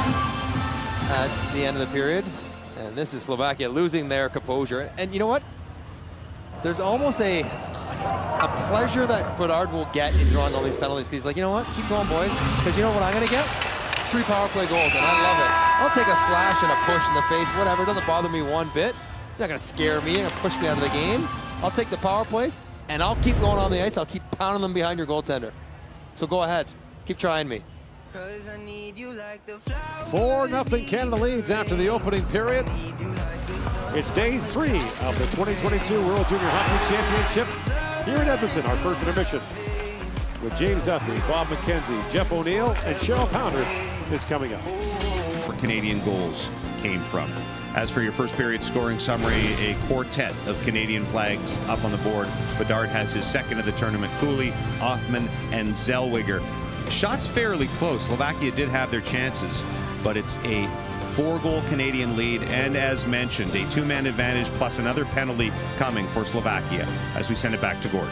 [SPEAKER 2] at the end of the period. And this is Slovakia losing their composure. And you know what? There's almost a pleasure that Bedard will get in drawing all these penalties, because he's like, you know what? Keep going, boys. Because you know what I'm going to get? 3 power play goals, and I love it. I'll take a slash and a push in the face, whatever. It doesn't bother me one bit. You're not going to scare me. You're going to push me out of the game. I'll take the power plays, and I'll keep going on the ice. I'll keep pounding them behind your goaltender. So go ahead. Keep trying me.
[SPEAKER 1] 4-0 Canada leads after the opening period. It's day 3 of the 2022 World Junior Hockey Championship here in Edmonton. Our first intermission with James Duthie, Bob McKenzie, Jeff O'Neill, and Cheryl Pounder is coming up.
[SPEAKER 4] Where Canadian goals came from. As for your first period scoring summary, a quartet of Canadian flags up on the board. Bedard has his second of the tournament. Cooley, Hoffman, and Zellweger. Shots fairly close. Slovakia did have their chances, but it's a 4-goal Canadian lead, and as mentioned, a 2-man advantage plus another penalty coming for Slovakia as we send it back to Gord.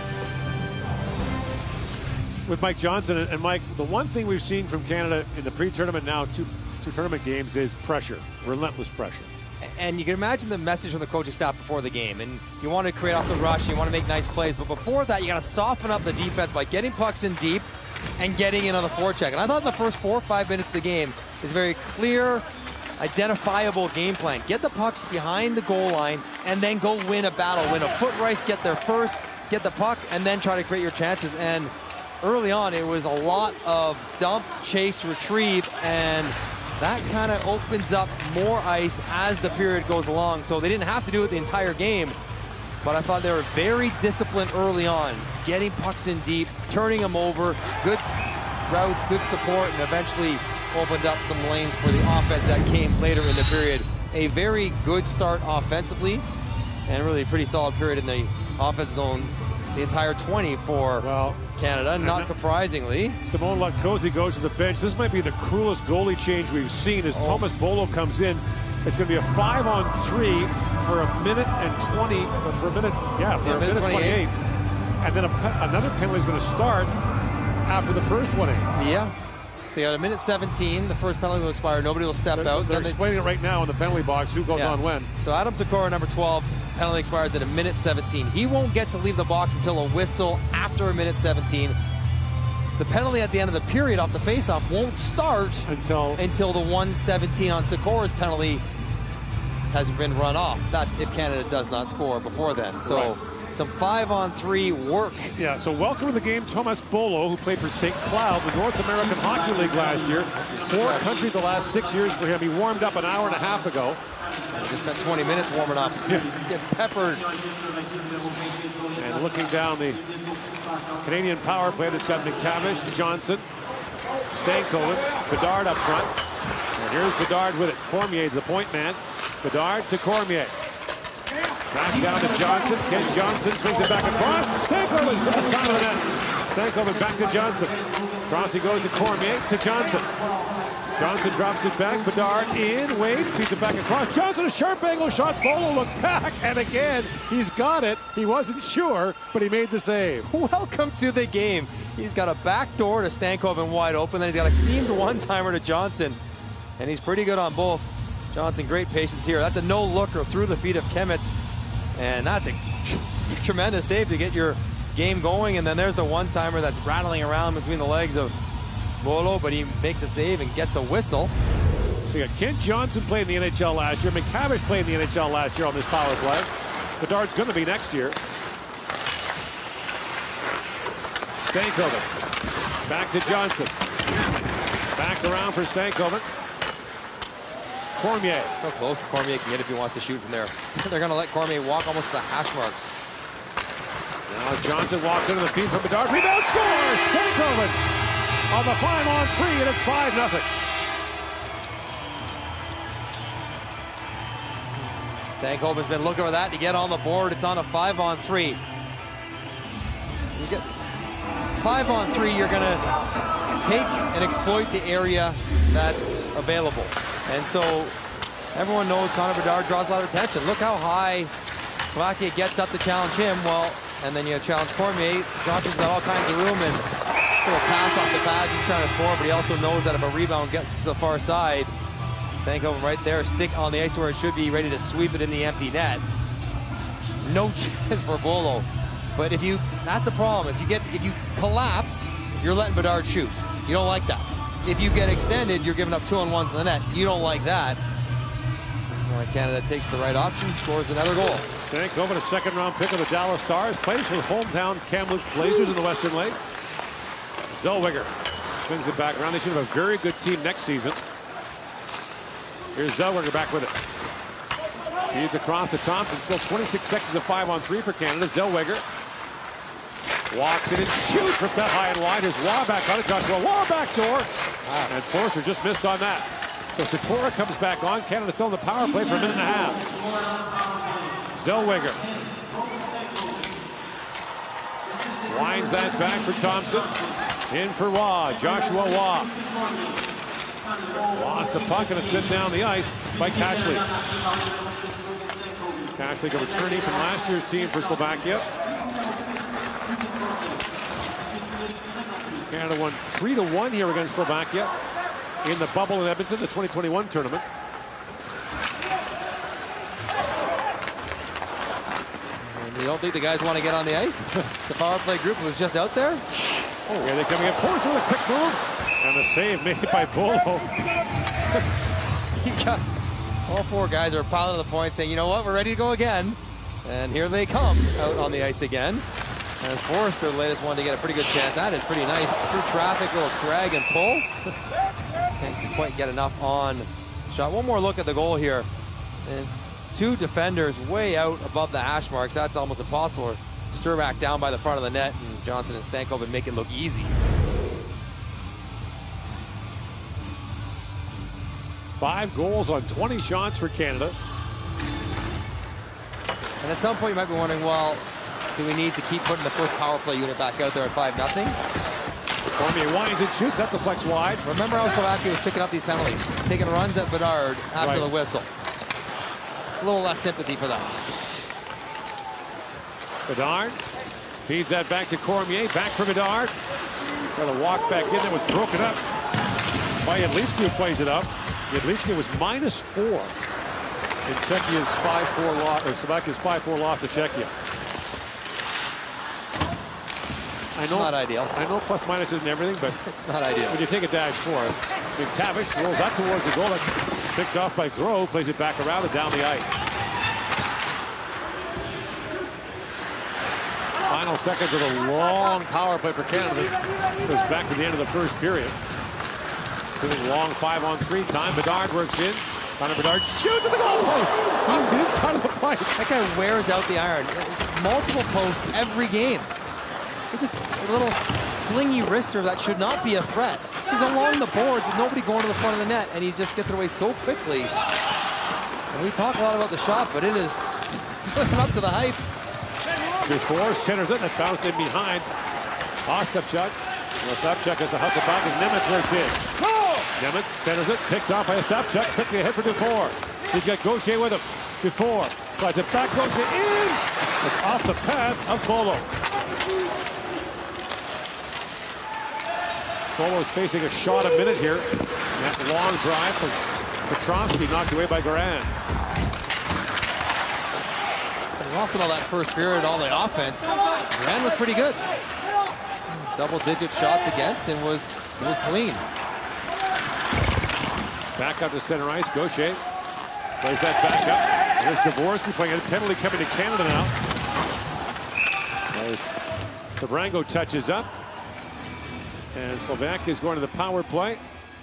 [SPEAKER 1] With Mike Johnson, and Mike, the one thing we've seen from Canada in the pre-tournament now, two tournament games, is pressure, relentless pressure.
[SPEAKER 2] And you can imagine the message from the coaching staff before the game. And you want to create off the rush, you want to make nice plays, but before that, you got to soften up the defense by getting pucks in deep and getting in on the forecheck. And I thought in the first 4 or 5 minutes of the game is very clear, identifiable game plan. Get the pucks behind the goal line and then go win a battle. Win a foot race, get there first, get the puck, and then try to create your chances. And early on, it was a lot of dump, chase, retrieve, and that kind of opens up more ice as the period goes along. So they didn't have to do it the entire game, but I thought they were very disciplined early on, getting pucks in deep, turning them over, good routes, good support, and eventually opened up some lanes for the offense that came later in the period. A very good start offensively, and really a pretty solid period in the offensive zone, the entire 20 for Canada, not surprisingly.
[SPEAKER 1] Simon Latkozy goes to the bench. This might be the coolest goalie change we've seen as Thomas Bolo comes in. It's going to be a 5-on-3 for a minute and 20, for a minute, for a minute 28. And then another penalty is going to start after the first one.
[SPEAKER 2] Yeah. So you got a minute 17. The first penalty will expire. Nobody will step out.
[SPEAKER 1] They're explaining it right now in the penalty box, who goes on when.
[SPEAKER 2] So Adam Sikora, number 12, penalty expires at a minute 17. He won't get to leave the box until a whistle after a minute 17. The penalty at the end of the period off the faceoff won't start until the 1:17 on Sikora's penalty has been run off. That's if Canada does not score before then. So some 5-on-3 work.
[SPEAKER 1] Yeah, so welcome to the game, Thomas Bolo, who played for St. Cloud, the North American Hockey League last year. 4 countries the last 6 years for him. He warmed up an hour and a half ago.
[SPEAKER 2] He just spent 20 minutes warming up. Get peppered.
[SPEAKER 1] And looking down the Canadian power play that's got McTavish, Johnson, Stankoven, Bedard up front. And here's Bedard with it. Cormier's the point man. Bedard to Cormier. Back down to Johnson. Ken Johnson swings it back across. Stankoven with the side of the net. Stankoven back to Johnson. Cross he goes to Cormier to Johnson. Johnson drops it back. Bedard in, waits, feeds it back across. Johnson, a sharp angle shot. Bolo looked back, and again, he's got it. He wasn't sure, but he made the save.
[SPEAKER 2] Welcome to the game. He's got a back door to Stankoven wide open. Then he's got a seamed one-timer to Johnson, and he's pretty good on both. Johnson, great patience here. That's a no-looker through the feet of Kemet, and that's a tremendous save to get your game going. And then there's the one-timer that's rattling around between the legs of Bolo, but he makes a save and gets a whistle.
[SPEAKER 1] So you got Kent Johnson playing the NHL last year. McTavish playing the NHL last year on this power play. Bedard's going to be next year. Stankoven. Back to Johnson. Back around for Stankoven. Cormier.
[SPEAKER 2] So close Cormier can get if he wants to shoot from there. They're going to let Cormier walk almost to the hash marks.
[SPEAKER 1] Now Johnson walks into the feed from Bedard. Rebound, scores! Stankoven on the 5-on-3, and it's 5-0.
[SPEAKER 2] Stankoven's been looking for that to get on the board. It's on a 5-on-3. You get 5-on-3, you're going to take and exploit the area that's available. And so everyone knows Connor Bedard draws a lot of attention. Look how high Slovakia gets up to challenge him. Well, and then you challenge Cormier. Johnson's got all kinds of room, and a little pass off the pads. He's trying to score, but he also knows that if a rebound gets to the far side, Stankoven right there, stick on the ice where it should be, ready to sweep it in the empty net. No chance for Bolo. But if you, that's the problem. If you collapse, you're letting Bedard shoot. You don't like that. If you get extended, you're giving up 2-on-1s in the net. You don't like that. Canada takes the right option, scores another goal.
[SPEAKER 1] Stankoven, a second-round pick of the Dallas Stars, plays for the hometown Kamloops Blazers in the Western League. Zellweger swings it back around. They should have a very good team next season. Here's Zellweger back with it. Feeds across to Thompson. Still 26 seconds of 5-on-3 for Canada. Zellweger walks in and shoots from that high and wide. His Waugh back on it. Joshua Waugh backdoor. And Forster just missed on that. So Sikora comes back on. Canada still in the power play for a minute and a half. Zellweger winds that back for Thompson. In for Waugh. Joshua Waugh. Lost the puck and it's sent down the ice by Kashley. Kashley, a returnee from last year's team for Slovakia. Canada won 3-1 here against Slovakia in the bubble in Edmonton, the 2021 tournament.
[SPEAKER 2] And you don't think the guys want to get on the ice? The power play group was just out there.
[SPEAKER 1] Oh, here they coming in. Forster with a quick move. And the save made by Bolo.
[SPEAKER 2] All four guys are piling to the point saying, you know what, we're ready to go again. And here they come out on the ice again. As Forster, the latest one to get a pretty good chance. That is pretty nice. Through traffic, little drag and pull. Can't quite get enough on shot. One more look at the goal here. And two defenders way out above the hash marks. That's almost impossible. Sturback down by the front of the net, and Johnson and Stankoven make it look easy.
[SPEAKER 1] 5 goals on 20 shots for Canada.
[SPEAKER 2] And at some point you might be wondering, well, do we need to keep putting the first power play unit back out there at 5-0?
[SPEAKER 1] Cormier winds and shoots. That deflects wide.
[SPEAKER 2] Remember how Slovakia was picking up these penalties, taking runs at Bedard after the whistle. A little less sympathy for that.
[SPEAKER 1] Bedard feeds that back to Cormier. Back for Bedard. Got to walk back in. That was broken up by Yedlinski, who plays it up. Yedlinski was -4 in Czechia's 5-4 loss, or Slovakia's 5-4 loss to Czechia. I know,
[SPEAKER 2] not ideal.
[SPEAKER 1] I know plus minus isn't everything, but
[SPEAKER 2] it's not ideal.
[SPEAKER 1] When you take a -4, McTavish rolls that towards the goal. That's picked off by Grove. Plays it back around and down the ice. Final seconds of a long power play for Canada. Goes back to the end of the first period. Doing long 5-on-3 time. Bedard works in. Connor Bedard shoots at the goal post. Off the inside of the pipe.
[SPEAKER 2] That guy wears out the iron. Multiple posts every game. It's just a little slingy wrister that should not be a threat. He's along the boards with nobody going to the front of the net, and he just gets it away so quickly. And we talk a lot about the shot, but it is up to the hype.
[SPEAKER 1] Before centers it, and it bounced in behind. Ostapchuk. Ostapchuk has to hustle back as Nemetz works in. Goal! Nemitz centers it, picked off by Ostapchuk, quickly ahead for Dufour. He's got Gaucher with him. Dufour slides it back, Gaucher in! It's off the pad of Bolo. Bolo's facing a shot a minute here. That long drive from Petrovsky knocked away by Garand.
[SPEAKER 2] He lost in all that first period, all the offense. Garand was pretty good. Double-digit shots against and was clean.
[SPEAKER 1] Back up to center ice, Gaucher plays that back up. There's Dvorsky playing a penalty coming to Canada now. As Sabrango touches up. And Slovakia is going to the power play.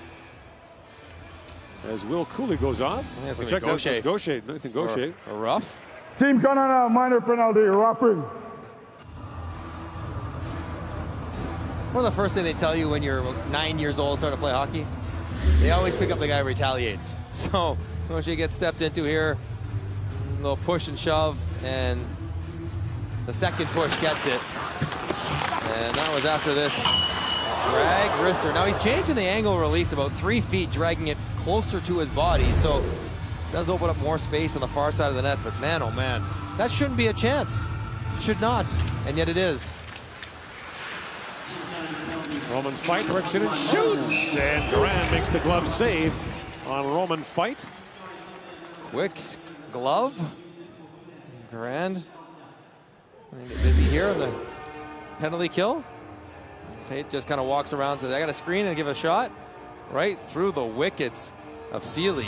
[SPEAKER 1] As Will Cooley goes on.
[SPEAKER 2] Check Gaucher.
[SPEAKER 1] Gaucher. Nathan Gaucher.
[SPEAKER 2] A rough.
[SPEAKER 3] Team Canada, minor penalty, roughing.
[SPEAKER 2] One of the first things they tell you when you're 9 years old starting to play hockey, they always pick up the guy who retaliates. So Gaucher gets stepped into here. A little push and shove, and the second push gets it. And that was after this drag wrister. Now he's changing the angle release about 3 feet, dragging it closer to his body. So it does open up more space on the far side of the net. But man, oh man, that shouldn't be a chance. Should not, and yet it is.
[SPEAKER 1] Roman Fight works in and shoots. And Garand makes the glove save on Roman Fight.
[SPEAKER 2] Quick glove. Garand. Get busy here on the penalty kill. Fate just kind of walks around, says, I got a screen and give a shot. Right through the wickets of Sealy.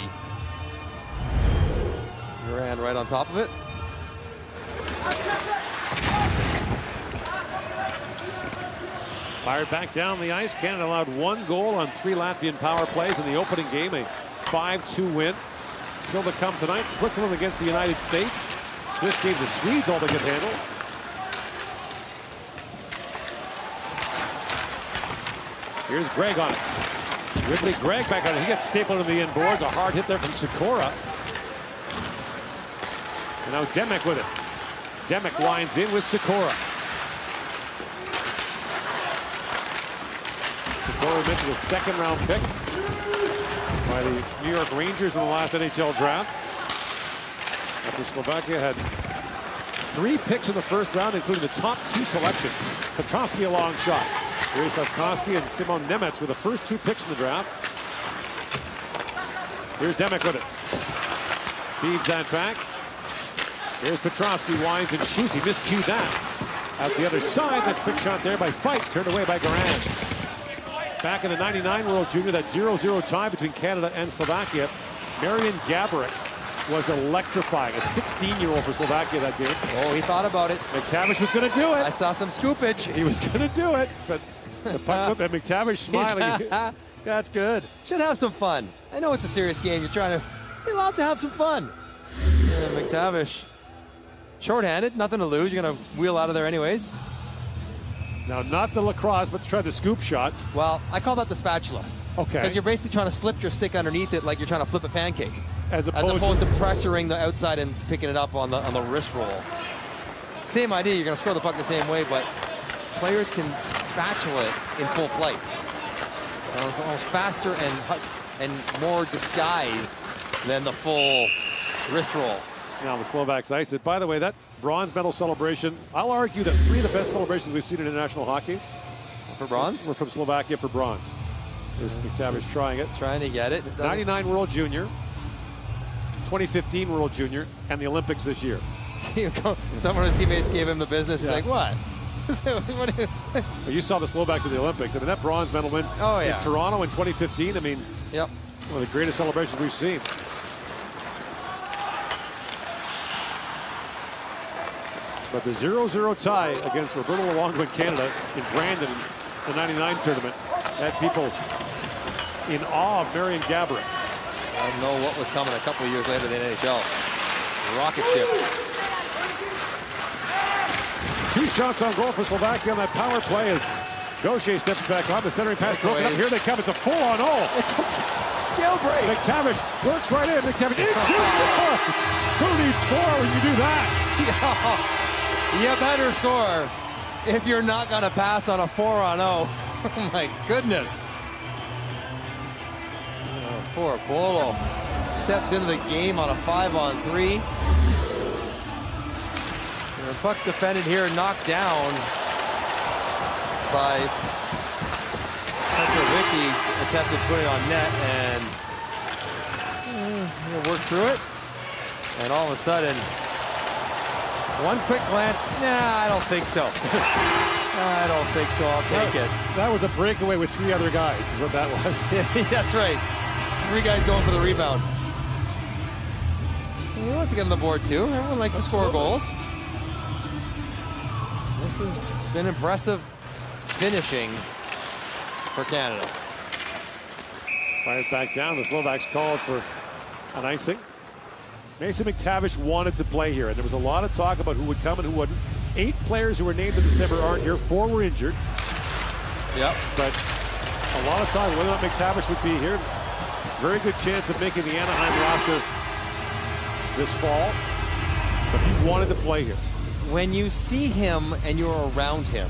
[SPEAKER 2] Garand right on top of it.
[SPEAKER 1] Fired back down the ice. Canada allowed 1 goal on 3 Latvian power plays in the opening game, a 5-2 win. Still to come tonight, Switzerland against the United States. So this game, the Swedes all they can handle. Here's Gregg on it. Ridley Gregg back on it. He gets stapled into the end boards. A hard hit there from Sikora. And now Demek with it. Demek winds in with Sikora. Sikora went to the 2nd round pick by the New York Rangers in the last NHL draft. After Slovakia had 3 picks in the 1st round, including the top 2 selections. Petrovsky a long shot. Here's Slavkovsky and Simon Nemitz with the first 2 picks in the draft. Here's Demek with it. Feeds that back. Here's Petrovsky, winds and shoots. He miscued that. Out the other side, that quick shot there by Fight, turned away by Garand. Back in the 99 World Junior, that 0-0 tie between Canada and Slovakia. Marian Gaborik was electrifying. A 16-year-old for Slovakia that game.
[SPEAKER 2] Oh, he thought about it.
[SPEAKER 1] McTavish was going to do it.
[SPEAKER 2] I saw some scoopage.
[SPEAKER 1] He was going to do it, but the puck flip and McTavish smiling.
[SPEAKER 2] That's good. Should have some fun. I know it's a serious game. You're allowed to have some fun. Yeah, McTavish. Short-handed, nothing to lose. You're going to wheel out of there anyways.
[SPEAKER 1] Now, not the lacrosse, but try the scoop shot.
[SPEAKER 2] Well, I call that the spatula.
[SPEAKER 1] Okay.
[SPEAKER 2] Because you're basically trying to slip your stick underneath it like you're trying to flip a pancake.
[SPEAKER 1] As opposed
[SPEAKER 2] to pressuring the outside and picking it up on the wrist roll. Same idea, you're going to score the puck the same way, but players can spatula it in full flight. It's almost faster and more disguised than the full wrist roll.
[SPEAKER 1] Now the Slovaks ice it. By the way, that bronze medal celebration, I'll argue that 3 of the best celebrations we've seen in international hockey
[SPEAKER 2] for bronze
[SPEAKER 1] were from Slovakia for bronze. There's McTavish trying it.
[SPEAKER 2] Trying to get it.
[SPEAKER 1] 99 World Junior, 2015 World Junior, and the Olympics this year.
[SPEAKER 2] Some of his teammates gave him the business. He's like, what?
[SPEAKER 1] You saw the Slovaks at the Olympics. I mean, that bronze medal win in Toronto in 2015, I mean, one of the greatest celebrations we've seen. But the 0-0 tie against Roberto Luongo in Canada in Brandon in the 99 tournament had people in awe of Marian Gaborik.
[SPEAKER 2] I don't know what was coming a couple of years later in the NHL. Rocket ship.
[SPEAKER 1] 2 shots on goal for Slovakia on that power play as Gaucher steps back on. The centering pass broken up. Here they come. It's a 4-on-0.
[SPEAKER 2] It's a jailbreak.
[SPEAKER 1] McTavish works right in. McTavish in, shoots, scores. Who needs 4 when you do that?
[SPEAKER 2] You better score if you're not going to pass on a 4-on-0. Oh, my goodness. Poor Bolo steps into the game on a 5-on-3. And the puck's defended here, knocked down by Petrovich's attempted putting on net, and he'll work through it. And all of a sudden, one quick glance. Nah, I don't think so. I don't think so. I'll take it.
[SPEAKER 1] That was a breakaway with 3 other guys, is what that was.
[SPEAKER 2] That's right. 3 guys going for the rebound. He wants to get on the board too. Everyone likes to score goals. This has been impressive finishing for Canada.
[SPEAKER 1] Fires back down. The Slovaks called for an icing. Mason McTavish wanted to play here, and there was a lot of talk about who would come and who wouldn't. 8 players who were named in December aren't here. 4 were injured.
[SPEAKER 2] Yep.
[SPEAKER 1] But a lot of time whether or not McTavish would be here. Very good chance of making the Anaheim roster this fall. But he wanted to play here.
[SPEAKER 2] When you see him and you're around him,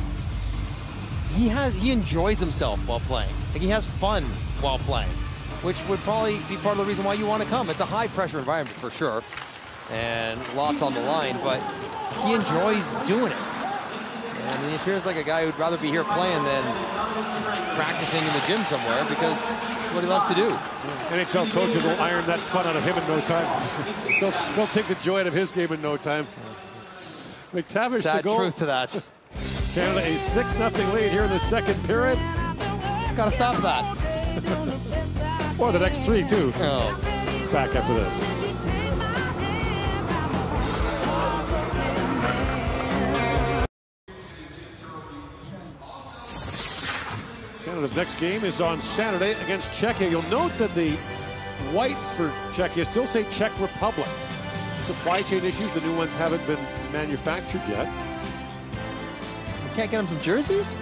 [SPEAKER 2] he enjoys himself while playing. Like, he has fun while playing, which would probably be part of the reason why you want to come. It's a high-pressure environment for sure, and lots on the line, but he enjoys doing it. And he appears like a guy who'd rather be here playing than practicing in the gym somewhere, because it's what he loves to do.
[SPEAKER 1] NHL coaches will iron that fun out of him in no time. They'll take the joy out of his game in no time. McTavish,
[SPEAKER 2] Sad
[SPEAKER 1] the goal.
[SPEAKER 2] truth to that.
[SPEAKER 1] Canada a 6-0 lead here in the second period.
[SPEAKER 2] Gotta stop that.
[SPEAKER 1] Or the next 3 too.
[SPEAKER 2] Oh.
[SPEAKER 1] Back after this. Canada's next game is on Saturday against Czechia. You'll note that the whites for Czechia still say Czech Republic. Supply chain issues, the new ones haven't been manufactured yet.
[SPEAKER 2] Can't get them from jerseys?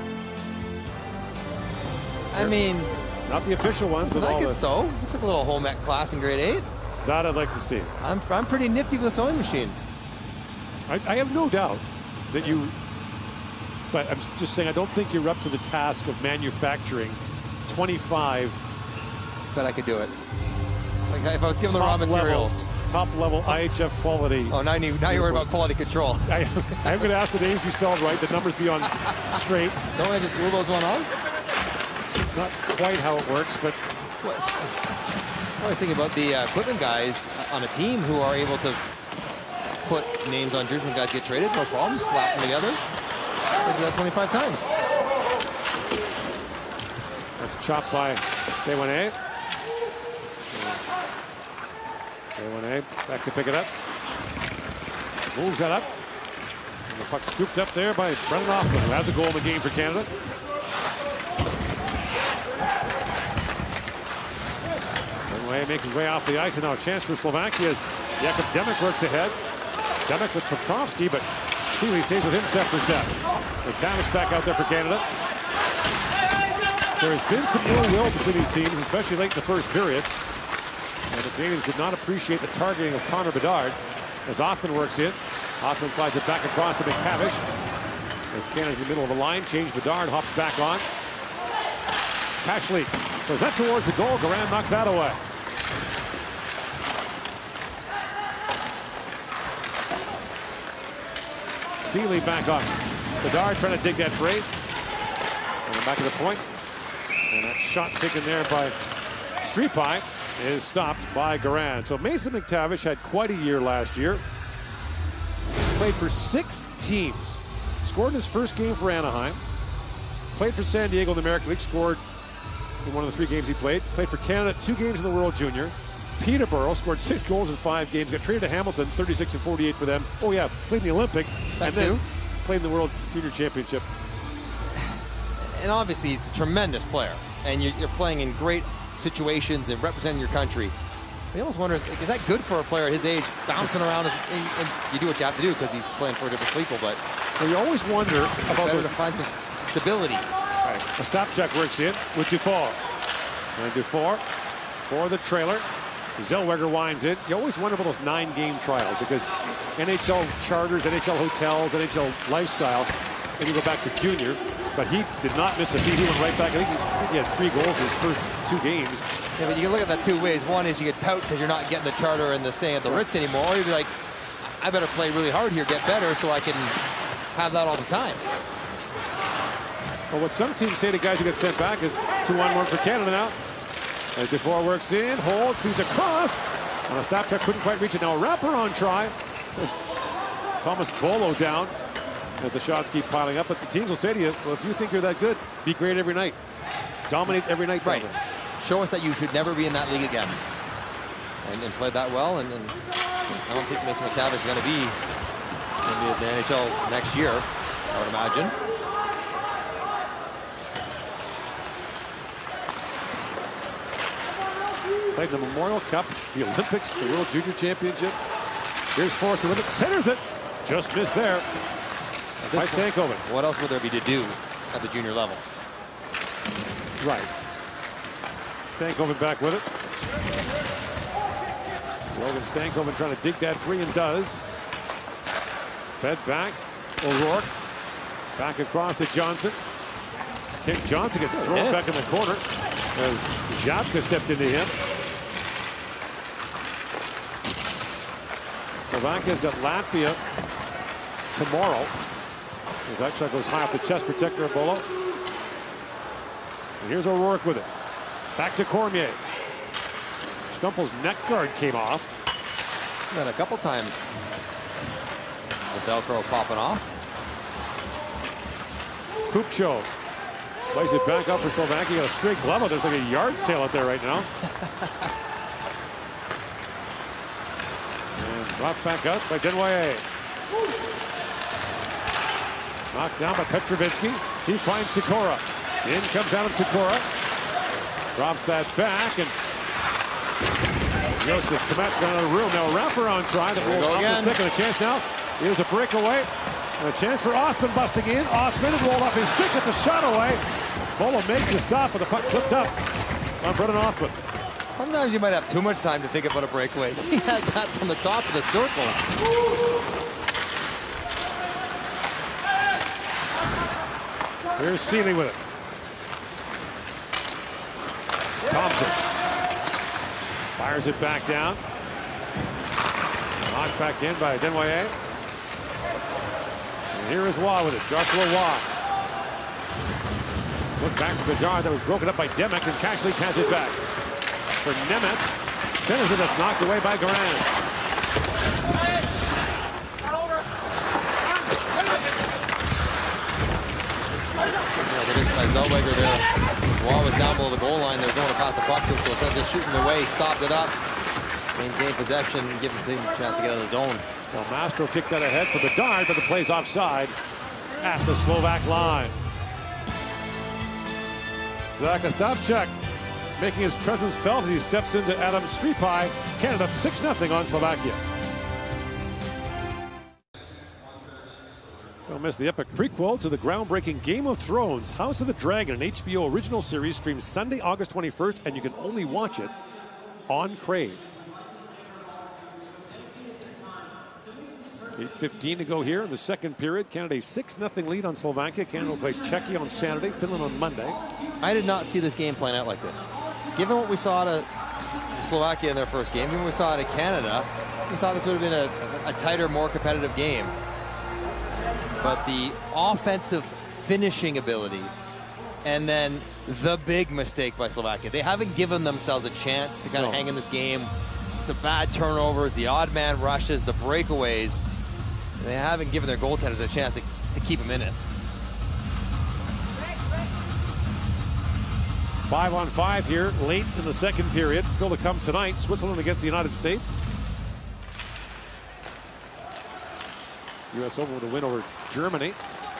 [SPEAKER 2] I mean,
[SPEAKER 1] not the official ones.
[SPEAKER 2] I like it so. I took a little home ec class in grade 8.
[SPEAKER 1] That I'd like to see.
[SPEAKER 2] I'm pretty nifty with a sewing machine.
[SPEAKER 1] I have no doubt that you, but I'm just saying I don't think you're up to the task of manufacturing 25.
[SPEAKER 2] Bet I could do it. Like if I was given the raw materials.
[SPEAKER 1] Top level IHF quality.
[SPEAKER 2] Oh, now you're worried about quality control.
[SPEAKER 1] I'm going to ask the names be spelled right, the numbers be on straight.
[SPEAKER 2] Don't I just glue those one on?
[SPEAKER 1] Not quite how it works, but.
[SPEAKER 2] I was thinking about the equipment guys on a team who are able to put names on jerseys when guys get traded, no problem, slap them together. They do that 25 times.
[SPEAKER 1] That's chopped by Deswaney. Deswaney back to pick it up. Moves that up. And the puck scooped up there by Brennan Hoffman, who has a goal in the game for Canada. Deswaney makes his way off the ice, and now a chance for Slovakia as Jakub Demek works ahead. Demek with Petrovsky, but Seeley stays with him step for step. McTavish back out there for Canada. There has been some ill will between these teams, especially late in the first period. And the Canadians did not appreciate the targeting of Connor Bedard as Hoffman works in. Hoffman slides it back across to McTavish. As Canada's in the middle of the line, change Bedard, hops back on. Pashley goes that towards the goal. Garand knocks that away. Seeley back on. Bedard trying to dig that freight. And back to the point. And that shot taken there by Stripai is stopped by Garand. So Mason McTavish had quite a year last year. Played for 6 teams. Scored in his first game for Anaheim. Played for San Diego in the American League. Scored in one of the 3 games he played. Played for Canada 2 games in the World Junior. Peterborough scored 6 goals in 5 games. Got traded to Hamilton, 36 and 48 for them. Oh yeah, played in the Olympics.
[SPEAKER 2] That
[SPEAKER 1] and
[SPEAKER 2] too.
[SPEAKER 1] Then played in the World Junior Championship.
[SPEAKER 2] And obviously he's a tremendous player. And you're playing in great situations and representing your country. I almost wonder, is that good for a player at his age, bouncing around? And you do what you have to do because he's playing for different people, but
[SPEAKER 1] well, you always wonder about
[SPEAKER 2] those to find some stability.
[SPEAKER 1] Right. A stop check works in with Dufour. And Dufour for the trailer. Zellweger winds in. You always wonder about those 9-game trials because NHL charters, NHL hotels, NHL lifestyle, and you go back to junior. But he did not miss a beat. He went right back. I think he had 3 goals in his first 2 games.
[SPEAKER 2] Yeah, but you can look at that two ways. One is you get pout because you're not getting the charter and the staying at the Ritz anymore. Or you'd be like, I better play really hard here, get better, so I can have that all the time.
[SPEAKER 1] Well, what some teams say to guys who get sent back is 2-on-1 for Canada now. As Dufour works in, holds, feeds across. On a stop check, couldn't quite reach it. Now a wraparound try. Thomas Bolo down as the shots keep piling up. But the teams will say to you, well, if you think you're that good, be great every night. Dominate every night.
[SPEAKER 2] Right. Show us that you should never be in that league again. And play that well. And I don't think Mason McTavish is going to be in the NHL next year, I would imagine.
[SPEAKER 1] Played the Memorial Cup, the Olympics, the World Junior Championship. Here's Forster with it, centers it. Just missed there. By Stankoven.
[SPEAKER 2] What else would there be to do at the junior level?
[SPEAKER 1] Right. Stankoven back with it. Logan Stankoven trying to dig that free and does. Fed back. O'Rourke. Back across to Johnson. Kent Johnson gets thrown back in the corner as Žabka stepped into him. Slovakia's got Latvia tomorrow. That shot goes high off the chest protector of Bolo. And here's O'Rourke with it. Back to Cormier. Stumple's neck guard came off.
[SPEAKER 2] And then a couple times the Velcro popping off.
[SPEAKER 1] Kupcho plays it back up for Slovakia. Got a straight glove out. There's like a yard sale out there right now. And brought back up by Desnoyers. Knocked down by Petrovinsky. He finds Sikora. In comes Adam Sikora. Drops that back, and Joseph Komet's got out of the room. Now a wraparound try that will off the stick, and a chance now. Here's a breakaway. And a chance for Osman busting in. Osman rolled off his stick with the shot away. Bolo makes the stop, but the puck flipped up on Brennan Osman.
[SPEAKER 2] Sometimes you might have too much time to think about a breakaway. He had that from the top of the circles.
[SPEAKER 1] Here's Seeley with it. Thompson fires it back down. Knocked back in by Desnoyers. And here is Waugh with it. Joshua Waugh. Look back for Bedard. That was broken up by Demek, and Kashley has it back. For Nemetz. Centers it. That's knocked away by Garand.
[SPEAKER 2] By Zellweger there. Waugh was down below the goal line. They were going to pass the puck to him, so instead of just shooting away, stopped it up, maintained possession, give the team a chance to get out of the zone.
[SPEAKER 1] Well, Mastro kicked that ahead for Bedard, but the play's offside at the Slovak line. Zach Ostapchuk making his presence felt as he steps into Adam Stripaj. Canada 6-0 on Slovakia. Don't miss the epic prequel to the groundbreaking Game of Thrones, House of the Dragon, an HBO original series, streams Sunday, August 21st, and you can only watch it on Crave. 8:15 to go here in the second period. Canada a 6-0 lead on Slovakia. Canada will play Czechia on Saturday, Finland on Monday.
[SPEAKER 2] I did not see this game playing out like this. Given what we saw out of Slovakia in their first game, given what we saw out of Canada, we thought this would have been a tighter, more competitive game. But the offensive finishing ability and then the big mistake by Slovakia. They haven't given themselves a chance to kind of hang in this game. Some bad turnovers, the odd man rushes, the breakaways. They haven't given their goaltenders a chance to keep them in it.
[SPEAKER 1] 5-on-5 here late in the second period. Still to come tonight. Switzerland against the United States. U.S. Open with a win over Germany.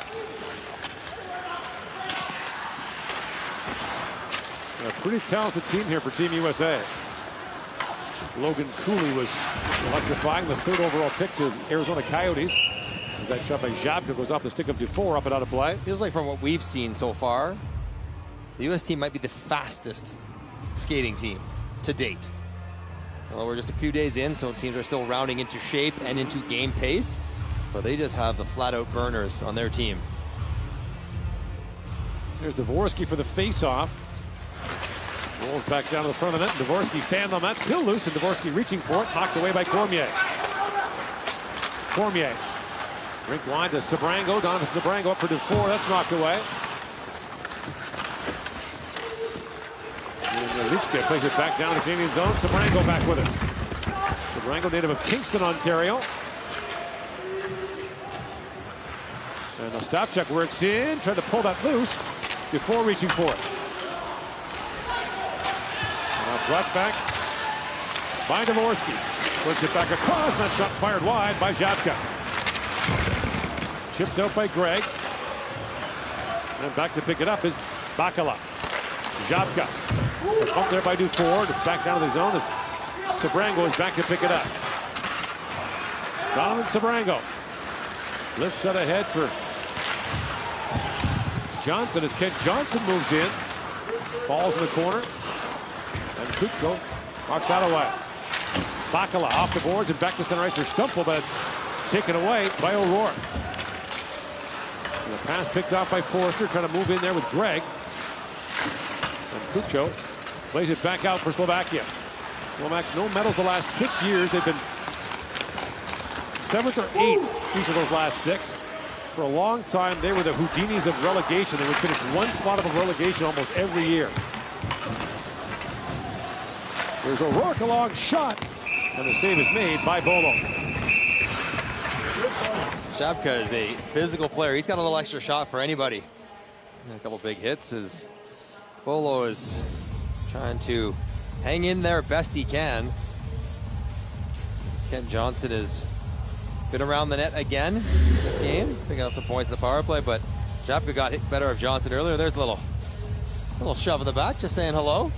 [SPEAKER 1] A pretty talented team here for Team USA. Logan Cooley was electrifying, the third overall pick to Arizona Coyotes. That shot by Žabka goes off the stick of Dufour, up and out of play.
[SPEAKER 2] Feels like from what we've seen so far, the U.S. team might be the fastest skating team to date. Well, we're just a few days in, so teams are still rounding into shape and into game pace. But they just have the flat-out burners on their team.
[SPEAKER 1] There's Dvorsky for the face-off. Rolls back down to the front of the net. Dvorsky fanned on that. Still loose, and Dvorsky reaching for it. Knocked away by Cormier. Cormier. Rink wide to Sebrango. Donovan Sebrango up for Dufour. That's knocked away. Lichka plays it back down to the Canadian zone. Sebrango back with it. Sebrango, native of Kingston, Ontario. And Ostapchuk works in, tried to pull that loose before reaching for it. Now brought back by Dvorsky. Works it back across, and that shot fired wide by Żabka. Chipped out by Gregg. And back to pick it up is Bakala. Żabka. Up there by Dufour. It's back down to the zone as Sebrango is back to pick it up. Donovan Sebrango lifts it ahead for Johnson as Kent Johnson moves in. Falls in the corner. And Kutchko knocks that away. Bakala off the boards and back to center ice for Stumpel, but it's taken away by O'Rourke. And the pass picked off by Forster, trying to move in there with Gregg. And Kutcho plays it back out for Slovakia. Slovaks no medals the last 6 years. They've been 7th or 8th each of those last 6. For a long time, they were the Houdinis of relegation. They would finish one spot of a relegation almost every year. There's O'Rourke, a long shot, and the save is made by Bolo.
[SPEAKER 2] Żabka is a physical player. He's got a little extra shot for anybody. And a couple big hits as Bolo is trying to hang in there best he can. Kent Johnson has been around the net again in this game, picking up some points in the power play, but Żabka got hit better of Johnson earlier. There's a little shove in the back, just saying hello.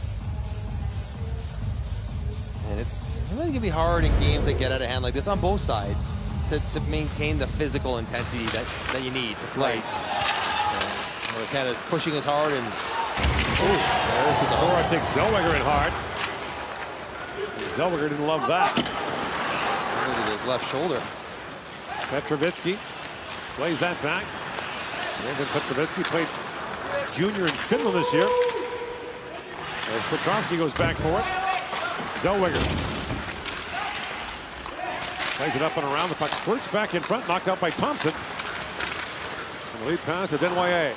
[SPEAKER 2] And it's really gonna be hard in games that get out of hand like this on both sides to maintain the physical intensity that you need to play. Canada's pushing as hard, and
[SPEAKER 1] there's Sakura takes Zellweger in hard. Zellweger didn't love that.
[SPEAKER 2] Look at his left shoulder.
[SPEAKER 1] Petrovitsky plays that back. Brandon Petrovitsky played junior in Finland this year. As Petrovsky goes back for it. Zellweger plays it up and around. The puck squirts back in front, knocked out by Thompson. And the lead pass to Desnoyers.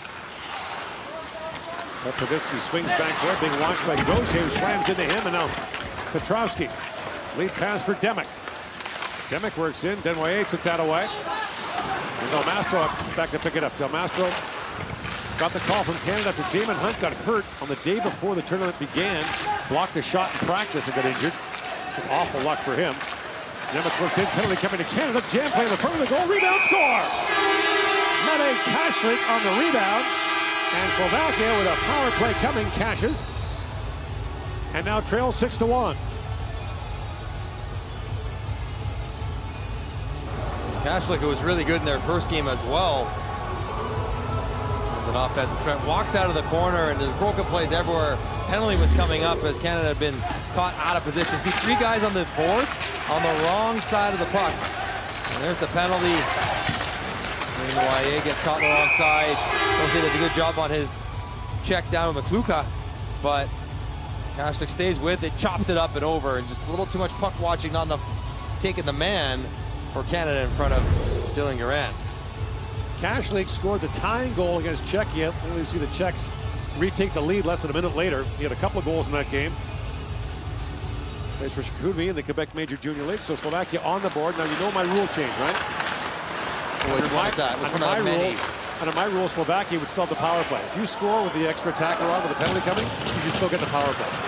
[SPEAKER 1] Petrovitsky swings back for it, being watched by Gaucher, who slams into him, and now Petrovsky. Lead pass for Demek. Demek works in. Desnoyers took that away. And Del Mastro back to pick it up. Del Mastro got the call from Canada after Damon Hunt got hurt on the day before the tournament began. Blocked a shot in practice and got injured. Awful luck for him. Nemec works in. Penalty coming to Canada. Jam play in the front of the goal. Rebound score! Mate Kashlik on the rebound. And Slovakia with a power play coming cashes. And now trails 6-1.
[SPEAKER 2] Kashlik, who was really good in their first game as well, as an offensive threat, walks out of the corner, and there's broken plays everywhere. Penalty was coming up as Canada had been caught out of position. See 3 guys on the boards on the wrong side of the puck. And there's the penalty. Desnoyers gets caught on the wrong side. O'Shea does a good job on his check down with McLuca, but Kashlik stays with it, chops it up and over, and just a little too much puck watching, not enough taking the man for Canada in front of Dylan Garand.
[SPEAKER 1] Kashlik scored the tying goal against Czechia. You see the Czechs retake the lead less than a minute later. He had a couple of goals in that game. Plays for Chicoutimi in the Quebec Major Junior League. So Slovakia on the board. Now you know my rule change, right?
[SPEAKER 2] Which one is that? Which one out of many?
[SPEAKER 1] Under my rule, Slovakia would still have the power play. If you score with the extra attacker on with the penalty coming, you should still get the power play.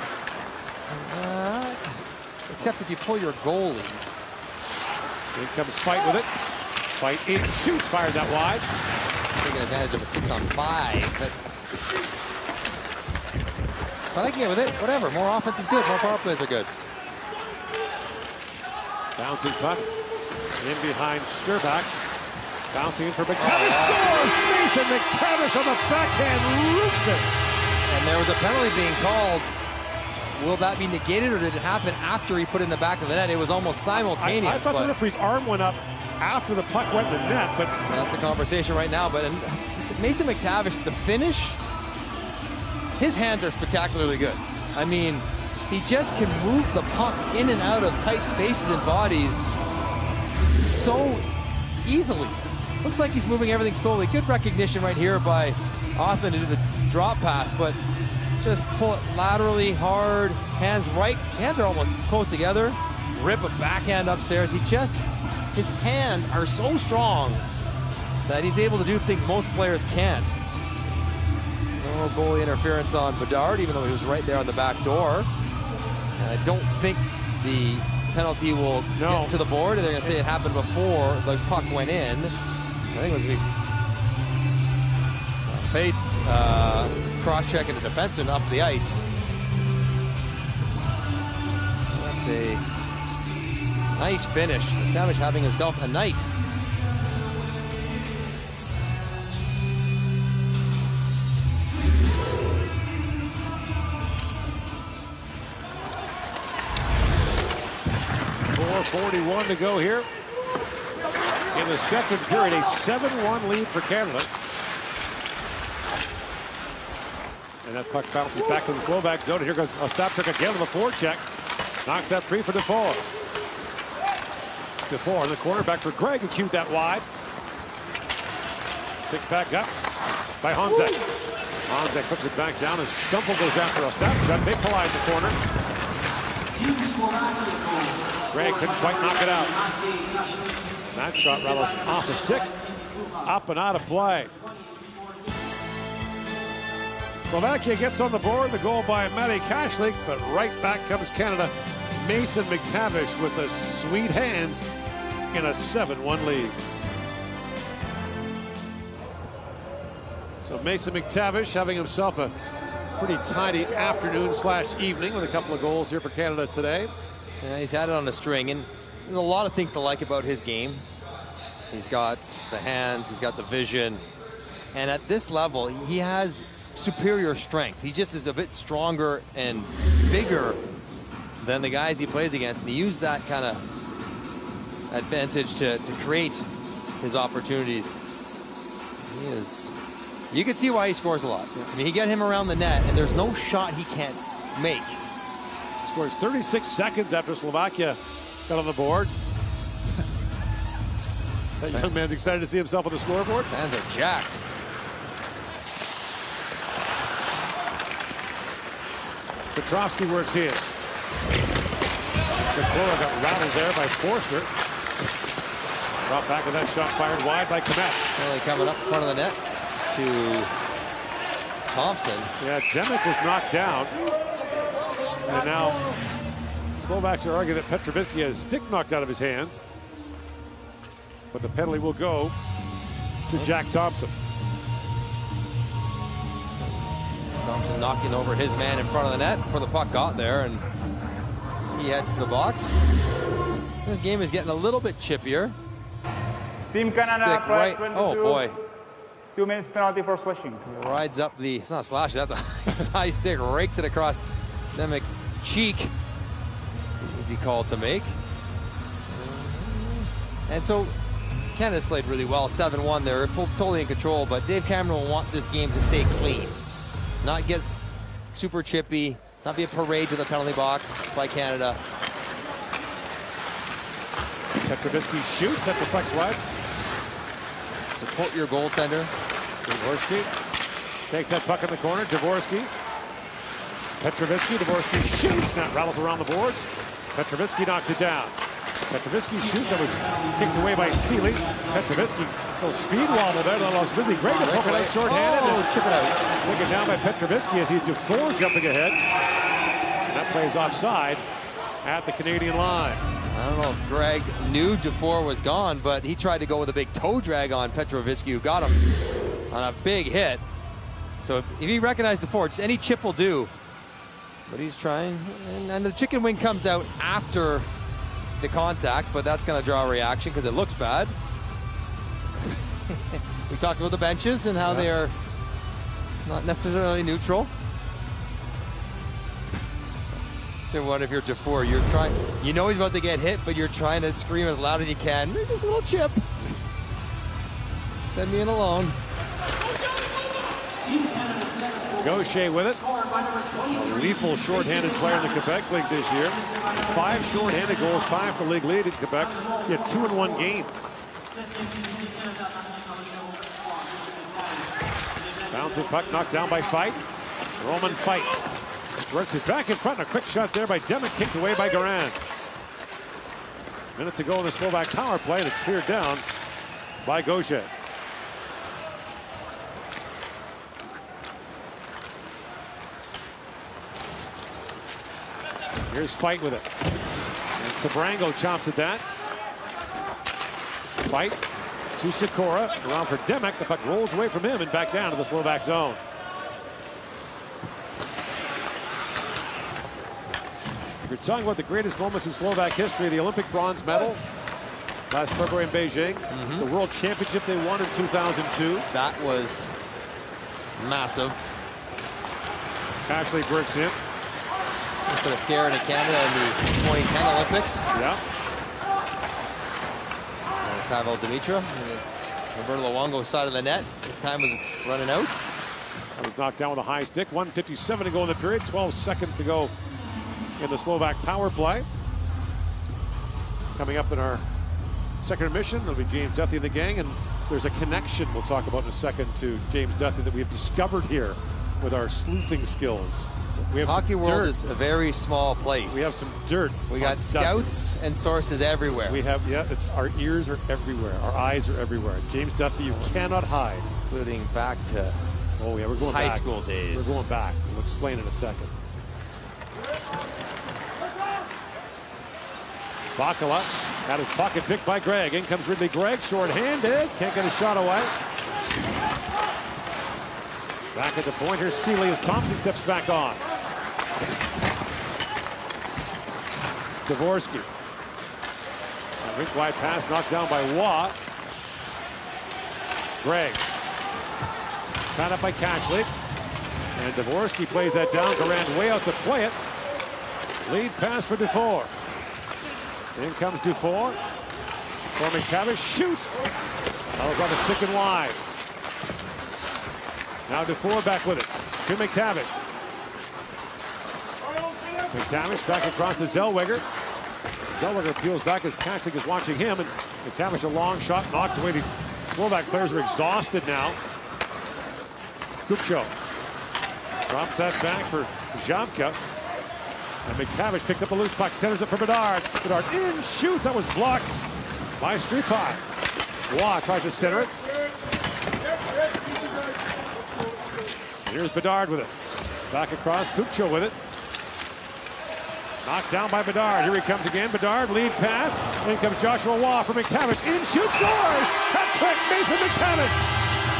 [SPEAKER 2] Except if you pull your goalie.
[SPEAKER 1] In comes Fight with it. Fight in, shoots, fired that wide.
[SPEAKER 2] Taking advantage of a 6-on-5. That's. But I can get with it. Whatever. More offense is good. More power plays are good.
[SPEAKER 1] Bouncing puck. In behind Sturbach. Bouncing in for McTavish. Scores! Mason McTavish on the backhand. Roofs it.
[SPEAKER 2] And there was a penalty being called. Will that be negated, or did it happen after he put it in the back of the net? It was almost simultaneous.
[SPEAKER 1] I thought the referee's arm went up after the puck went in the net, but
[SPEAKER 2] that's the conversation right now. But Mason McTavish, the finish his hands are spectacularly good. I mean, he just can move the puck in and out of tight spaces and bodies so easily. Looks like he's moving everything slowly. Good recognition right here by Othmann to do the drop pass, but just pull it laterally hard. Hands are almost close together. Rip a backhand upstairs. His hands are so strong that he's able to do things most players can't. No goalie interference on Bedard, even though he was right there on the back door. And I don't think the penalty will get to the board. They're going to say it happened before the puck went in. I think it was Fates cross-checking the defenseman up the ice. That's a nice finish. McTavish having himself a night.
[SPEAKER 1] .41 to go here in the second period. A 7-1 lead for Canada. And that puck bounces back to the Slovak zone. And here goes Ostapchuk again with a forecheck. Knocks that free for Dufour. Dufour in the corner, back for Gregg, who cued that wide. Picked back up by Honzek. Honzek puts it back down as Stumpel goes after Ostapchuk. They collide in the corner. Gregg couldn't quite knock it out. That shot rattles off the stick, up and out of play. Slovakia gets on the board, the goal by Matty Kashlik, but right back comes Canada. Mason McTavish with the sweet hands in a 7-1 lead. So Mason McTavish having himself a pretty tidy afternoon/evening with a couple of goals here for Canada today.
[SPEAKER 2] Yeah, he's had it on a string, and there's a lot of things to like about his game. He's got the hands, he's got the vision, and at this level, he has superior strength. He just is a bit stronger and bigger than the guys he plays against, and he used that kind of advantage to create his opportunities. You can see why he scores a lot. I mean, he get him around the net, and there's no shot he can't make.
[SPEAKER 1] Scores 36 seconds after Slovakia got on the board. That young man's excited to see himself on the scoreboard.
[SPEAKER 2] Fans are jacked.
[SPEAKER 1] Petrovsky works his. Sikora got rattled there by Forster. Brought back with that shot fired wide by Komet.
[SPEAKER 2] Really coming up in front of the net to Thompson.
[SPEAKER 1] Yeah, Demick was knocked down. And now Slovaks are arguing that Petroviski has his stick knocked out of his hands. But the penalty will go to Jack Thompson.
[SPEAKER 2] Thompson knocking over his man in front of the net before the puck got there, and he heads to the box. This game is getting a little bit chippier.
[SPEAKER 3] Team Canada,
[SPEAKER 2] Stick right. Oh boy.
[SPEAKER 3] 2 minutes penalty for slashing.
[SPEAKER 2] He rides up the, it's not slashing, that's a high stick, rakes it across Demick's cheek. Easy call to make. And so Canada's played really well, 7-1. They're totally in control, but Dave Cameron will want this game to stay clean. Not get super chippy, not be a parade to the penalty box by Canada.
[SPEAKER 1] Petroviski shoots at the flex wide.
[SPEAKER 2] Support your goaltender.
[SPEAKER 1] Dvorsky takes that puck in the corner. Dvorsky. Petroviski. Dvorsky shoots. That rattles around the boards. Petroviski knocks it down. Petroviski shoots. That was kicked away by Seeley. Petroviski, little speed wobble there. That allows Ridley Gregg to poke it out short-handed.
[SPEAKER 2] Oh, chip it out.
[SPEAKER 1] Taken down by Petroviski as he's Dufour jumping ahead. And that plays offside at the Canadian line.
[SPEAKER 2] I don't know if Gregg knew Dufour was gone, but he tried to go with a big toe drag on Petroviski, who got him on a big hit. So if he recognized Dufour, just any chip will do. But he's trying, and the chicken wing comes out after the contact, but that's going to draw a reaction because it looks bad. We talked about the benches and how they are not necessarily neutral. So what if you're Dufour? You're trying, you know he's about to get hit, but you're trying to scream as loud as you can. There's this little chip. Send me in alone.
[SPEAKER 1] Gaucher with it. A lethal shorthanded player in the Quebec League this year. 5 shorthanded goals, time for league lead in Quebec. He had 2 in 1 game. Bouncing puck knocked down by Fight. Roman Fight works it back in front. A quick shot there by Demek, kicked away by Garand. Minute to go in the Slovak power play, and it's cleared down by Gaucher. Here's Fight with it. And Sabrango chomps at that. Fight to Sikora. Around for Demek. The puck rolls away from him and back down to the Slovak zone. If you're talking about the greatest moments in Slovak history, the Olympic bronze medal last February in Beijing, the World Championship they won in 2002.
[SPEAKER 2] That was massive.
[SPEAKER 1] Ashley Bergson.
[SPEAKER 2] Put a scare into Canada in the 2010 Olympics.
[SPEAKER 1] Yeah.
[SPEAKER 2] Pavel Dimitra against Roberto Luongo's side of the net. His time was running out.
[SPEAKER 1] That was knocked down with a high stick. 1:57 to go in the period. 12 seconds to go in the Slovak power play. Coming up in our second intermission, it'll be James Duthie and the gang, and there's a connection we'll talk about in a second to James Duthie that we have discovered here with our sleuthing skills. We have
[SPEAKER 2] Hockey world
[SPEAKER 1] dirt.
[SPEAKER 2] is a very small place.
[SPEAKER 1] We have some dirt.
[SPEAKER 2] We got scouts and sources everywhere.
[SPEAKER 1] We have, yeah, our ears are everywhere. Our eyes are everywhere. James Duthie, you cannot hide.
[SPEAKER 2] Including back to
[SPEAKER 1] oh yeah, we're going
[SPEAKER 2] high
[SPEAKER 1] back.
[SPEAKER 2] school days.
[SPEAKER 1] We're going back. We'll explain in a second. Bakala had his pocket picked by Gregg. In comes Ridley Gregg, short-handed. Can't get a shot away. Back at the point, here's Seeley as Thompson steps back on. Dvorsky. A rink wide pass knocked down by Waugh. Gregg. Tied up by Cashley. And Dvorsky plays that down. Garand way out to play it. Lead pass for Dufour. In comes Dufour. For McTavish shoots. That was on the stick and wide. Now Dufour back with it to McTavish. McTavish back across to Zellweger. Zellweger peels back as Kasich is watching him, and McTavish a long shot knocked away. These Slovak players are exhausted now. Kupcho drops that back for Žabka. And McTavish picks up a loose puck, centers it for Bedard. Bedard in, shoots. That was blocked by Stripov. Waugh tries to center it. Here's Bedard with it. Back across, Kupcho with it. Knocked down by Bedard. Here he comes again. Bedard, lead pass. In comes Joshua Waugh for McTavish. In, shoots, scores! Hat-trick, Mason McTavish!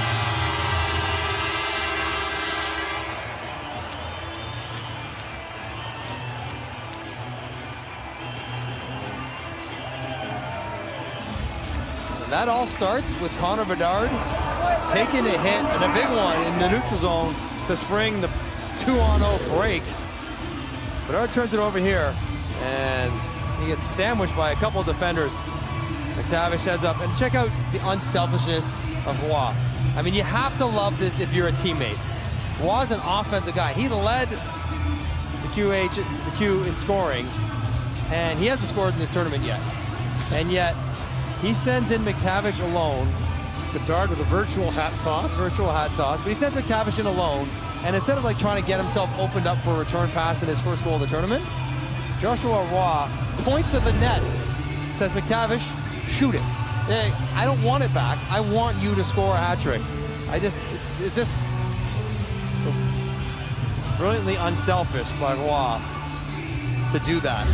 [SPEAKER 2] That all starts with Connor Bedard taking a hit and a big one in the neutral zone to spring the 2-on-0 break. Bedard turns it over here, and he gets sandwiched by a couple of defenders. McTavish heads up, and check out the unselfishness of Waugh. I mean, you have to love this if you're a teammate. Waugh's an offensive guy. He led the Q in scoring, and he hasn't scored in this tournament yet. And yet, he sends in McTavish alone.
[SPEAKER 1] Bedard with a virtual hat toss.
[SPEAKER 2] But he sends McTavish in alone. And instead of like trying to get himself opened up for a return pass in his first goal of the tournament, Joshua Waugh points at the net, says, McTavish, shoot it. I don't want it back. I want you to score a hat trick. It's just brilliantly unselfish by Waugh to do that.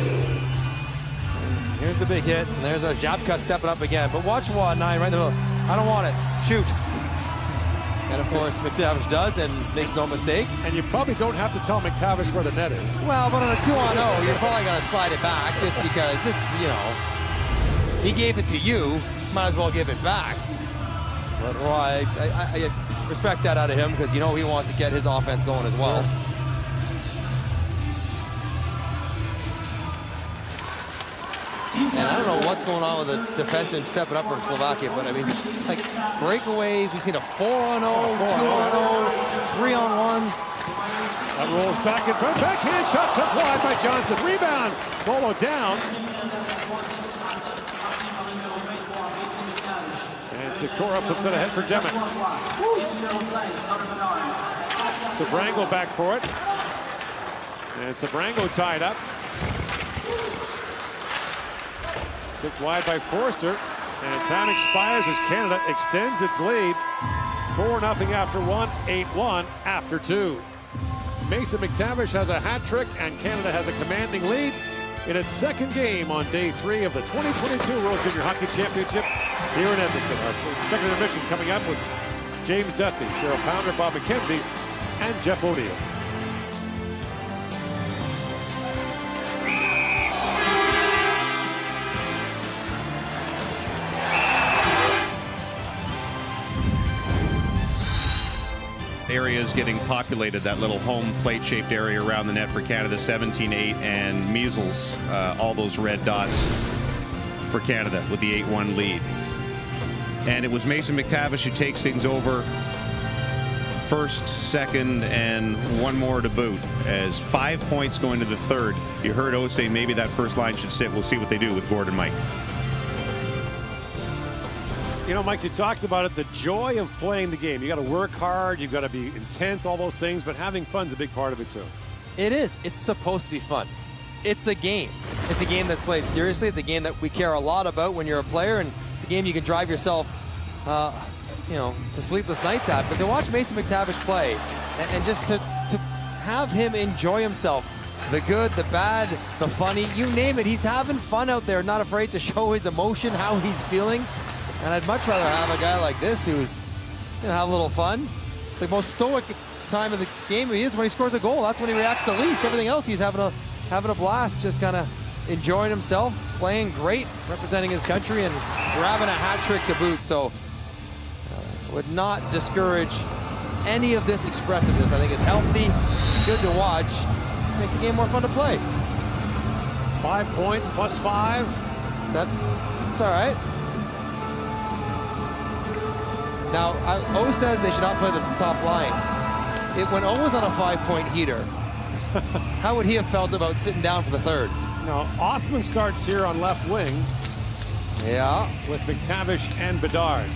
[SPEAKER 2] Here's the big hit, and there's a Žabka stepping up again. But watch Waugh 9 right in the middle. I don't want it. Shoot. And of course, McTavish does and makes no mistake.
[SPEAKER 1] And you probably don't have to tell McTavish where the net is.
[SPEAKER 2] Well, but on a 2-on-0, you're probably going to slide it back just because it's, you know, he gave it to you, might as well give it back. But Roy, I respect that out of him because you know he wants to get his offense going as well. Yeah. And I don't know what's going on with the defenseman stepping up for Slovakia, but I mean, like breakaways, we've seen a 4-on-0, 2-on-0, 3-on-1s.
[SPEAKER 1] That rolls back in front, backhand shot took wide by Johnson. Rebound, Bolo down. And Sikora flips it ahead for Demet. Sabrango back for it. And Sabrango tied up. Kicked wide by Forster. And time expires as Canada extends its lead. 4-0 after 1, 8-1 after 2. Mason McTavish has a hat trick, and Canada has a commanding lead in its second game on day 3 of the 2022 World Junior Hockey Championship here in Edmonton. Our second intermission coming up with James Duthie, Cheryl Pounder, Bob McKenzie, and Jeff O'Neill.
[SPEAKER 4] Area is getting populated, that little home plate shaped area around the net for Canada. 17-8 and measles, all those red dots for Canada with the 8-1 lead. And it was Mason McTavish who takes things over first, second, and one more to boot, as 5 points going to the third. You heard O say maybe that first line should sit. We'll see what they do with Gordon Mike.
[SPEAKER 1] You know, Mike, you talked about it, the joy of playing the game. You got to work hard, you've got to be intense, all those things, but having fun's a big part of it too.
[SPEAKER 2] It is. It's supposed to be fun. It's a game. It's a game that's played seriously. It's a game that we care a lot about when you're a player, and it's a game you can drive yourself, you know, to sleepless nights at. But to watch Mason McTavish play, and just to have him enjoy himself, the good, the bad, the funny, you name it, he's having fun out there, not afraid to show his emotion, how he's feeling. And I'd much rather have a guy like this who's, you know, have a little fun. The most stoic time of the game he is when he scores a goal. That's when he reacts the least. Everything else, he's having a blast, just kind of enjoying himself, playing great, representing his country, and grabbing a hat trick to boot. So would not discourage any of this expressiveness. I think it's healthy. It's good to watch. It makes the game more fun to play.
[SPEAKER 1] 5 points plus 5.
[SPEAKER 2] It's all right. Now, O says they should not play the top line. When O was on a 5-point heater, how would he have felt about sitting down for the third?
[SPEAKER 1] Now, Othman starts here on left wing.
[SPEAKER 2] Yeah.
[SPEAKER 1] With McTavish and Bedard.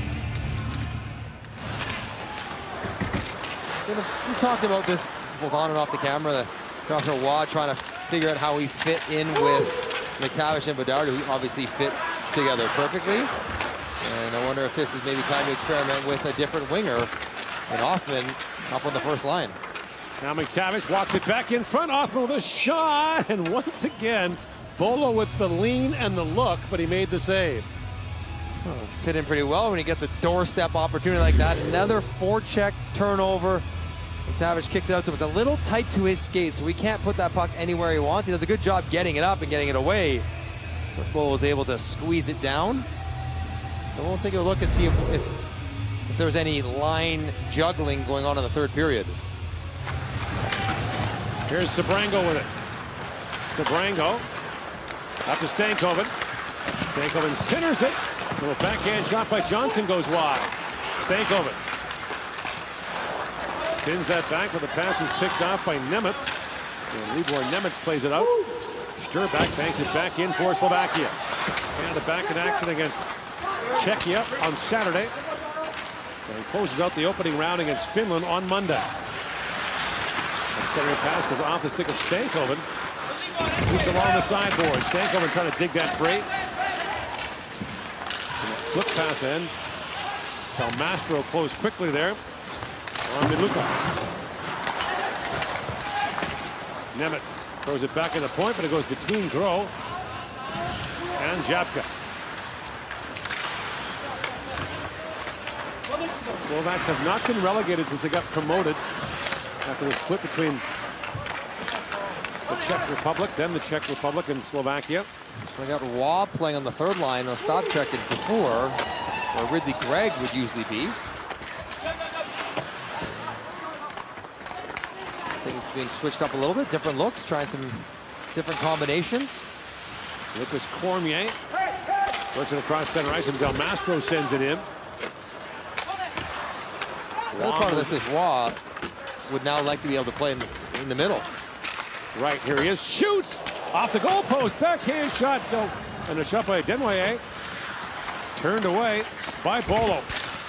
[SPEAKER 2] We talked about this both on and off the camera. Joshua Waugh trying to figure out how he fit in with McTavish and Bedard, who obviously fit together perfectly. And I wonder if this is maybe time to experiment with a different winger and Othman up on the first line.
[SPEAKER 1] Now McTavish walks it back in front. Othman with a shot. And once again, Bolo with the lean and the look, but he made the save.
[SPEAKER 2] Oh, fit in pretty well when he gets a doorstep opportunity like that. Another forecheck turnover. McTavish kicks it out to him. It's a little tight to his skates, so he can't put that puck anywhere he wants. He does a good job getting it up and getting it away. But Bolo was able to squeeze it down. So we'll take a look and see if there's any line juggling going on in the third period.
[SPEAKER 1] Here's Sabrango with it. Sabrango up to Stankoven. Stankoven centers it. A little backhand shot by Johnson goes wide. Stankoven spins that back, but the pass is picked off by Nemitz. And Libor Nemitz plays it out. Sturback banks it back in for Slovakia. Canada back in action against Czechia on Saturday, and closes out the opening round against Finland on Monday. That center pass goes off the stick of Stankoven. Loose along the sideboard. Stankoven trying to dig that free. Flip pass in. Dalmastro closed quickly there on Miluka. Nemitz throws it back at the point, but it goes between Gros and Japka. Slovaks have not been relegated since they got promoted after the split between the Czech Republic, then the Czech Republic and Slovakia.
[SPEAKER 2] So they got Waugh playing on the third line. They'll stop checking before, where Ridley Gregg would usually be. Things being switched up a little bit, different looks, trying some different combinations.
[SPEAKER 1] Lucas Cormier works it across center ice, and Del Mastro sends it in.
[SPEAKER 2] The other part of this is Waugh would now like to be able to play in the middle.
[SPEAKER 1] Right, here he is, shoots off the goalpost, backhand shot, and a shot by Desnoyers. Turned away by Bolo.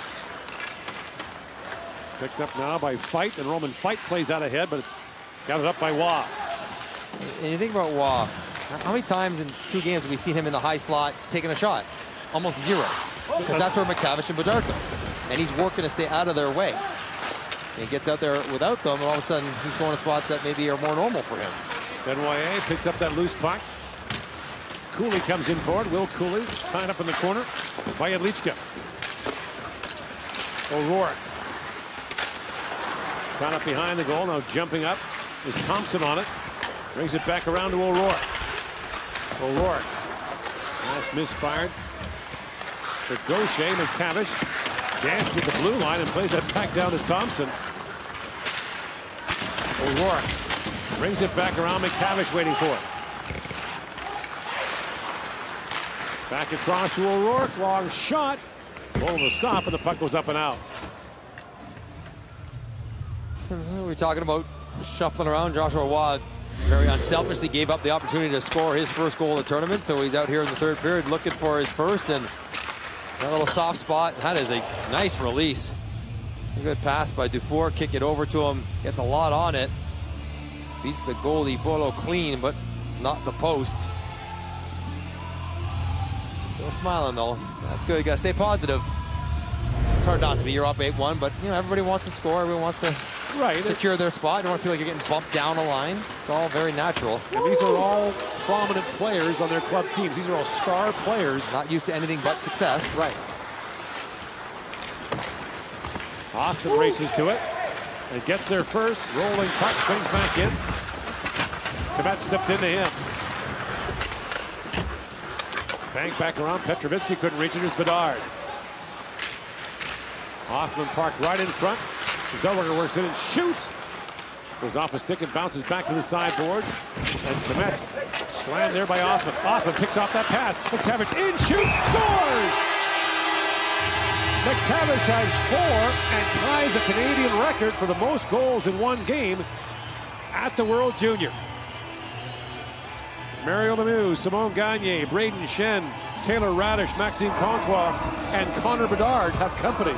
[SPEAKER 1] Picked up now by Fight, and Roman Fight plays out ahead, but it's got it up by Waugh.
[SPEAKER 2] And you think about Waugh, how many times in 2 games have we seen him in the high slot taking a shot? Almost 0. Because that's where McTavish and Bedard go. And he's working to stay out of their way. And he gets out there without them, and all of a sudden he's going to spots that maybe are more normal for him.
[SPEAKER 1] Desnoyers picks up that loose puck. Cooley comes in for it. Will Cooley tied up in the corner by Jedlička. O'Rourke. Tied up behind the goal. Now jumping up is Thompson on it. Brings it back around to O'Rourke. O'Rourke. Pass misfired. For Gaucher, McTavish dances at the blue line and plays that back down to Thompson. O'Rourke brings it back around. McTavish waiting for it. Back across to O'Rourke. Long shot. Goal to stop, and the puck goes up and out.
[SPEAKER 2] We're talking about shuffling around. Joshua Waugh very unselfishly gave up the opportunity to score his first goal of the tournament, so he's out here in the 3rd period looking for his first, and that little soft spot. That is a nice release. A good pass by Dufour. Kick it over to him. Gets a lot on it. Beats the goalie Bolo clean, but not the post. Still smiling though. That's good. You gotta stay positive. It's hard not to be. You're up 8-1, but you know everybody wants to score. Everyone wants to secure their spot. You don't want to feel like you're getting bumped down a line. It's all very natural.
[SPEAKER 1] And these are all prominent players on their club teams. These are all star players.
[SPEAKER 2] Not used to anything but success.
[SPEAKER 1] Right. Hoffman races to it and gets there first. Rolling puck, swings back in. Komet stepped into him. Bank back around. Petrovitsky couldn't reach it. Here's Bedard. Hoffman parked right in front. Zellweger works in and shoots. Goes off a stick and bounces back to the sideboards. And Komet's slammed there by Hoffman. Hoffman picks off that pass. McTavish in, shoots, scores! McTavish has 4 and ties a Canadian record for the most goals in one game at the World Junior. Mario Lemieux, Simon Gagne, Braden Shen, Taylor Radish, Maxime Comtois, and Connor Bedard have company.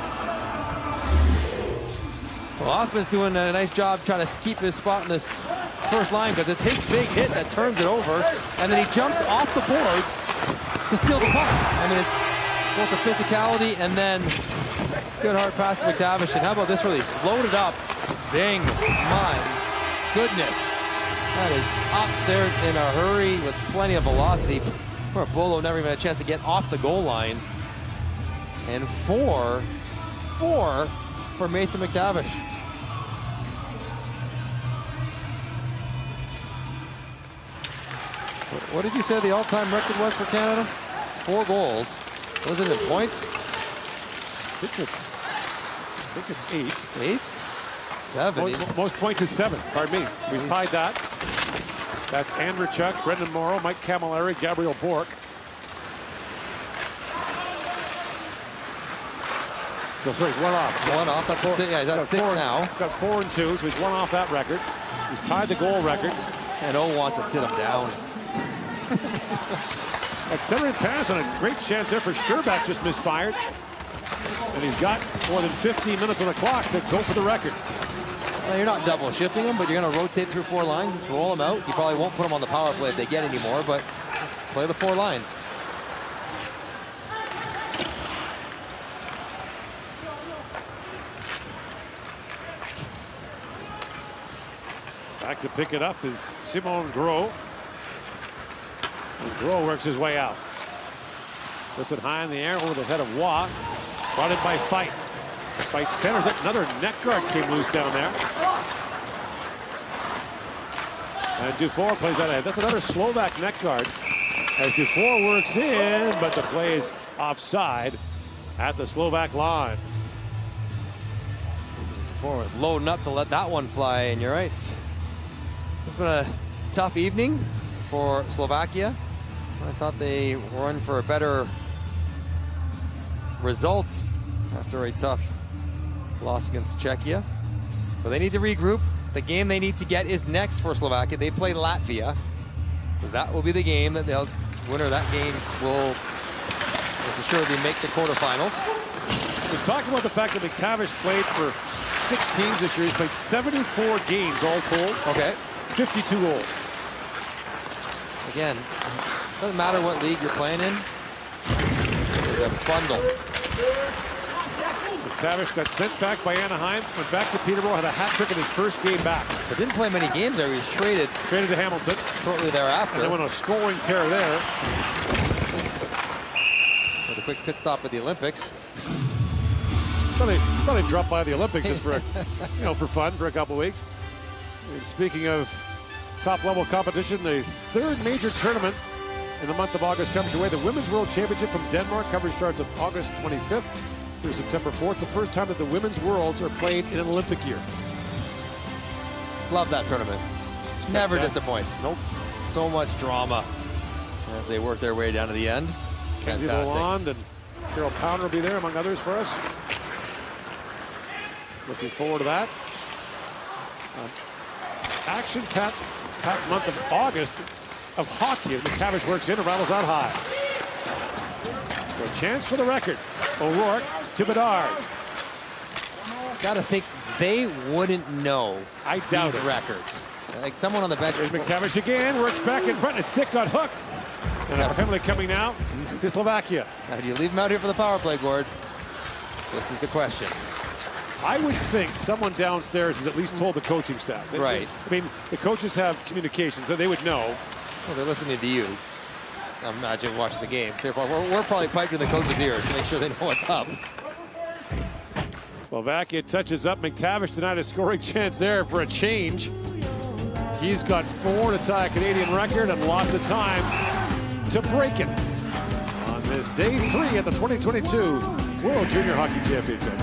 [SPEAKER 2] Well, Hoffman's doing a nice job trying to keep his spot in this first line because it's his big hit that turns it over, and then he jumps off the boards to steal the puck. I mean, it's both the physicality and then good hard pass to McTavish. And how about this release? Loaded up, zing, my goodness. That is upstairs in a hurry with plenty of velocity. Poor Bolo never even had a chance to get off the goal line. And 4 for Mason McTavish. What did you say the all-time record was for Canada? 4 goals. Was it in points?
[SPEAKER 1] I think it's 8.
[SPEAKER 2] It's 8? 7.
[SPEAKER 1] Most points is 7. Pardon me. We've tied that. That's Andrew Chuck, Brendan Morrow, Mike Camilleri, Gabriel Bourque. No, sorry, 1 off.
[SPEAKER 2] 1 off. That's 6, yeah, that's 6 now.
[SPEAKER 1] He's got 4 and 2, so he's 1 off that record. He's tied the goal record.
[SPEAKER 2] And O wants to sit him down.
[SPEAKER 1] That centering pass on a great chance there for Sturback, just misfired. And he's got more than 15 minutes on the clock to go for the record.
[SPEAKER 2] Well, you're not double shifting them, but you're going to rotate through 4 lines. Just roll them out. You probably won't put them on the power play if they get any more, but just play the 4 lines.
[SPEAKER 1] Back to pick it up is Simon Gros. And Gros works his way out. Puts it high in the air over the head of Waugh. Brought in by Fight. Fight centers it. Another net guard came loose down there. And Dufour plays that ahead. That's another Slovak net guard. As Dufour works in, but the play is offside at the Slovak line.
[SPEAKER 2] Dufour was loading up to let that one fly, and you're right. It's been a tough evening for Slovakia. I thought they were in for a better result after a tough loss against Czechia. But they need to regroup. The game they need to get is next for Slovakia. They play Latvia. That will be the game that they'll winner of that game will assuredly make the quarterfinals.
[SPEAKER 1] We talked about the fact that McTavish played for 6 teams this year. He's played 74 games all told.
[SPEAKER 2] Okay.
[SPEAKER 1] 52 goals.
[SPEAKER 2] Again, doesn't matter what league you're playing in. It's a bundle.
[SPEAKER 1] McTavish got sent back by Anaheim, went back to Peterborough, had a hat trick in his first game back.
[SPEAKER 2] But didn't play many games there. He was traded
[SPEAKER 1] to Hamilton
[SPEAKER 2] shortly thereafter.
[SPEAKER 1] And then went on a scoring tear there.
[SPEAKER 2] With a quick pit stop at the Olympics.
[SPEAKER 1] Thought he'd drop by the Olympics just for, for fun for a couple weeks. And speaking of top-level competition, the 3rd major tournament in the month of August comes your way. The Women's World Championship from Denmark. Coverage starts on August 25th through September 4th. The first time that the Women's Worlds are played in an Olympic year.
[SPEAKER 2] Love that tournament. Never disappoints.
[SPEAKER 1] Nope.
[SPEAKER 2] So much drama as they work their way down to the end.
[SPEAKER 1] Kenzie Lalonde and Cheryl Pounder will be there, among others, for us. Looking forward to that. Action-packed month of August of hockey. McTavish works in and rattles out high. So a chance for the record. O'Rourke to Bedard.
[SPEAKER 2] Gotta think they wouldn't know
[SPEAKER 1] I doubt
[SPEAKER 2] these records. Like someone on the bench.
[SPEAKER 1] There's McTavish again, works back in front. His stick got hooked. And a penalty coming now to Slovakia.
[SPEAKER 2] Now, do you leave him out here for the power play, Gord? This is the question.
[SPEAKER 1] I would think someone downstairs has at least told the coaching staff.
[SPEAKER 2] Right.
[SPEAKER 1] I mean, the coaches have communications, so they would know.
[SPEAKER 2] Well, they're listening to you. I imagine watching the game. We're probably piped in the coaches' ears to make sure they know what's up.
[SPEAKER 1] Slovakia touches up. McTavish denied a scoring chance there for a change. He's got 4 to tie a Canadian record and lots of time to break it on this day 3 at the 2022 World Junior Hockey Championship.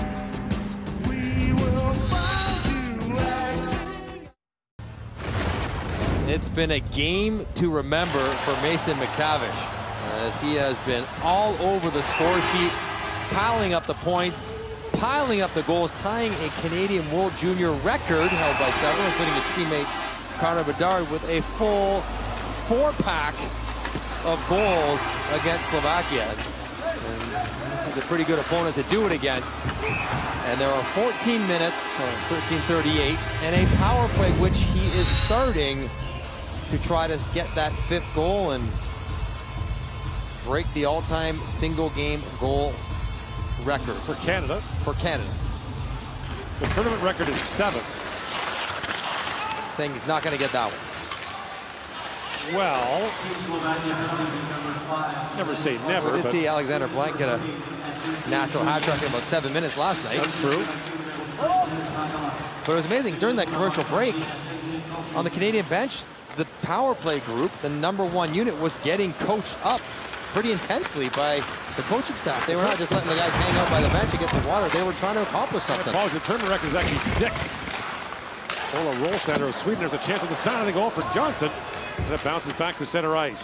[SPEAKER 2] It's been a game to remember for Mason McTavish, as he has been all over the score sheet, piling up the points, piling up the goals, tying a Canadian World Junior record held by several, including his teammate Connor Bedard, with a full 4-pack of goals against Slovakia. And this is a pretty good opponent to do it against. And there are 14 minutes, 13:38, and a power play which he is starting to try to get that 5th goal and break the all-time single-game goal record.
[SPEAKER 1] For Canada.
[SPEAKER 2] For Canada.
[SPEAKER 1] The tournament record is 7.
[SPEAKER 2] Saying he's not going to get that one.
[SPEAKER 1] Well, never say never.
[SPEAKER 2] We did see Alexander Blank get a natural hat trick in about 7 minutes last night.
[SPEAKER 1] That's true.
[SPEAKER 2] But it was amazing. During that commercial break, on the Canadian bench, the power play group, the #1 unit, was getting coached up pretty intensely by the coaching staff. They were not just letting the guys hang out by the bench and get some water. They were trying to accomplish something.
[SPEAKER 1] The tournament record is actually 6. Ola Rolsander of Sweden. There's a chance at the side of the goal for Johnson. And it bounces back to center ice.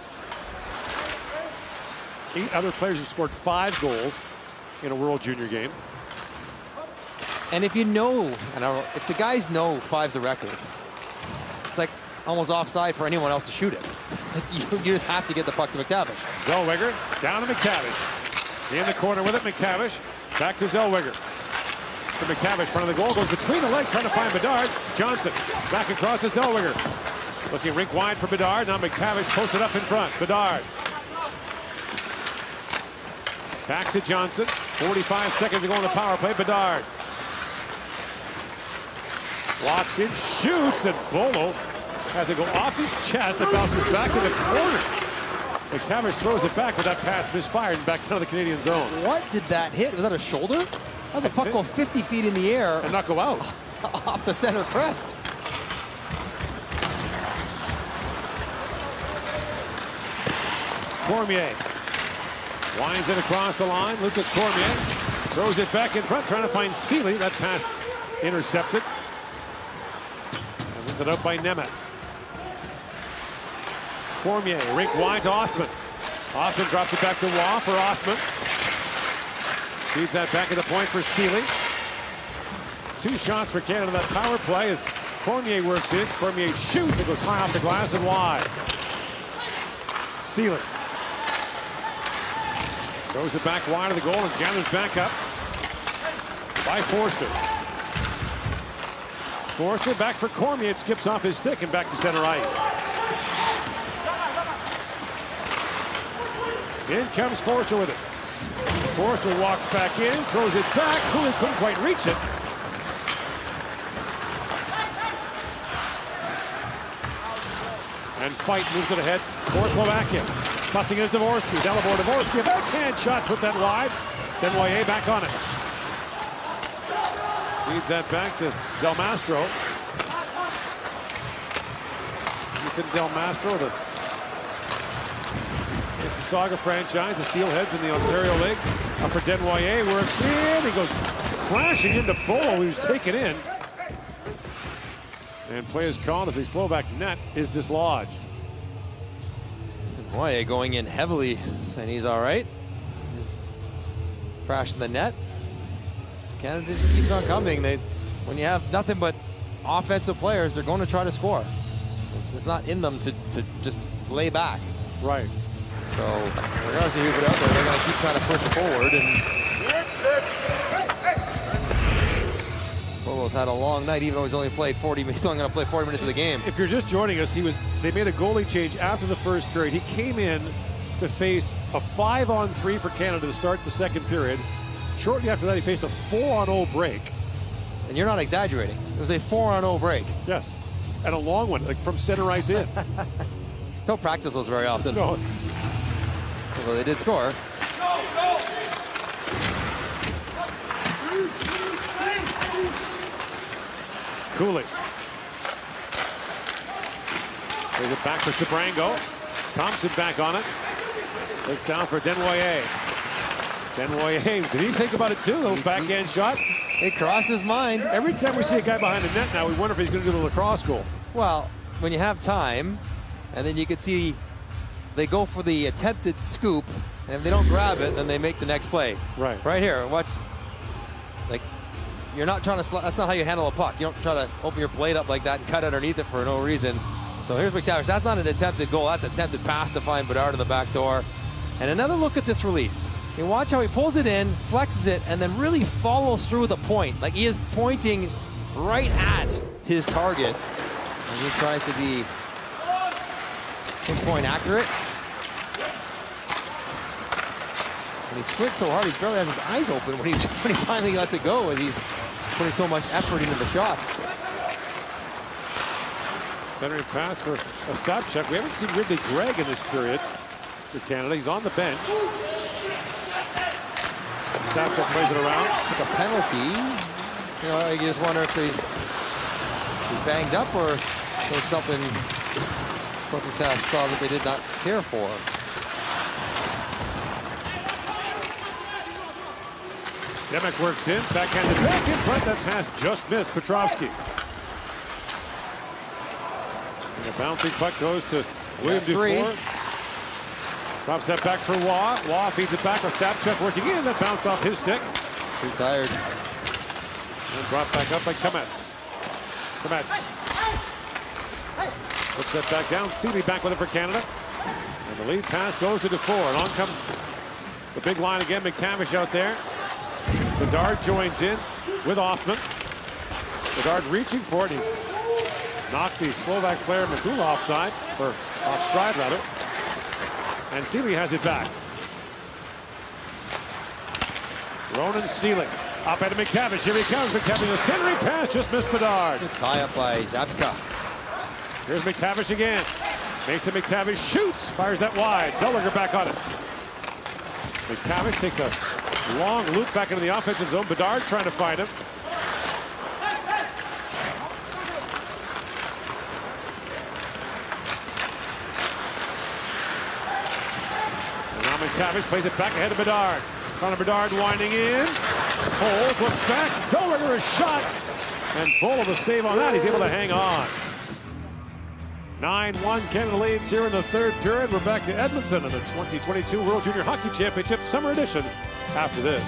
[SPEAKER 1] 8 other players have scored 5 goals in a World Junior game.
[SPEAKER 2] And if you know, if the guys know 5's the record, it's like almost offside for anyone else to shoot it. You just have to get the puck to McTavish.
[SPEAKER 1] Zellweger down to McTavish. In the corner with it, McTavish. Back to Zellweger. To McTavish, front of the goal, goes between the legs, trying to find Bedard. Johnson back across to Zellweger. Looking rink wide for Bedard. Now McTavish posted up in front. Bedard. Back to Johnson. 45 seconds to go on the power play. Bedard. Walks in, shoots, and Bolo has to go off his chest and bounces back to the corner. McTavish throws it back, but that pass misfired and back down to the Canadian zone.
[SPEAKER 2] What did that hit? Was that a shoulder? That was a puck go 50 feet in the air.
[SPEAKER 1] And not go out.
[SPEAKER 2] Off the center crest.
[SPEAKER 1] Cormier winds it across the line. Lucas Cormier throws it back in front, trying to find Seeley. That pass intercepted. And lifted out by Nemetz. Cormier, rink wide to Othman. Othman drops it back to Waugh for Othman. Feeds that back at the point for Sealy. 2 shots for Canada. That power play as Cormier works in. Cormier shoots. It goes high off the glass and wide. Sealy throws it back wide of the goal and gathers back up by Forster. Forster back for Cormier. It skips off his stick and back to center ice. In comes Forster with it. Forster walks back in, throws it back. Cooley couldn't quite reach it. And Fight moves it ahead for Slovakia. Busting it is Dvorsky. Delabor, Dvorsky, a backhand shot, put that wide. Desnoyers back on it. Feeds that back to Del Mastro. Ethan Del Mastro, the Mississauga franchise, the Steelheads in the Ontario League. Up for Desnoyers, works in. He goes crashing into Bolo, who's taken in. And play is called as the Slovak net is dislodged.
[SPEAKER 2] Desnoyers going in heavily, and he's all right. He's crashing the net. Canada just keeps on coming. When you have nothing but offensive players, they're going to try to score. It's not in them to just lay back.
[SPEAKER 1] Right.
[SPEAKER 2] So regardless of who put out there, they're going to keep trying to push forward. And Bolo's had a long night, even though he's only played 40. He's only going to play 40 minutes of the game.
[SPEAKER 1] If you're just joining us, they made a goalie change after the first period. He came in to face a 5-on-3 for Canada to start the second period. Shortly after that, he faced a 4-on-0 break.
[SPEAKER 2] And you're not exaggerating. It was a 4-on-0 break.
[SPEAKER 1] Yes. And a long one, like from center ice in.
[SPEAKER 2] Don't practice those very often.
[SPEAKER 1] No.
[SPEAKER 2] Although they did score.
[SPEAKER 1] Cooley. There's it back for Sabrango. Thompson back on it. Takes down for Desnoyers. Desnoyers, did he think about it too? A backhand shot.
[SPEAKER 2] It crossed his mind.
[SPEAKER 1] Every time we see a guy behind the net now, we wonder if he's going to do the lacrosse goal.
[SPEAKER 2] Well, when you have time, and then you can see they go for the attempted scoop, and if they don't grab it, then they make the next play.
[SPEAKER 1] Right.
[SPEAKER 2] Right here, watch. Like, you're not trying to, that's not how you handle a puck. You don't try to open your blade up like that and cut underneath it for no reason. So here's McTavish. That's not an attempted goal. That's an attempted pass to find Bedard in the back door. And another look at this release. You watch how he pulls it in, flexes it, and then really follows through the point. Like he is pointing right at his target. And he tries to be pinpoint accurate. And he squints so hard, he barely has his eyes open when he finally lets it go, as he's putting so much effort into the shot.
[SPEAKER 1] Centering pass for Ostapchuk. We haven't seen Ridley Gregg in this period for Canada. He's on the bench. Ostapchuk plays it around.
[SPEAKER 2] Took a penalty. You know, you just wonder if he's banged up or if there's something coaching staff saw that they did not care for.
[SPEAKER 1] Demek works in, backhanded back in front. That pass just missed Petrovsky. And the bouncing puck goes to William Dufour. Drops that back for Waugh. Waugh feeds it back. Ostapchuk working in. That bounced off his stick.
[SPEAKER 2] Too tired.
[SPEAKER 1] And brought back up by Kamets. Kamets. Puts that back down. Seeley back with it for Canada. And the lead pass goes to Dufour. And on come the big line again. McTavish out there. Bedard joins in with Othman. Bedard reaching for it. He knocked the Slovak player Magula offside, or off stride rather. And Seeley has it back. Ronan Seeley up at McTavish. Here he comes. McTavish, a centering pass, just missed Bedard.
[SPEAKER 2] Good tie up by Zabka.
[SPEAKER 1] Here's McTavish again. Mason McTavish shoots, fires that wide. Zellweger back on it. McTavish takes a long loop back into the offensive zone. Bedard trying to find him. And now McTavish plays it back ahead of Bedard. Connor Bedard winding in. Cole looks back. Zellweger is shot. And Bolo the save on that. He's able to hang on. 9-1 Canada leads here in the third period. We're back to Edmonton in the 2022 World Junior Hockey Championship Summer Edition after this.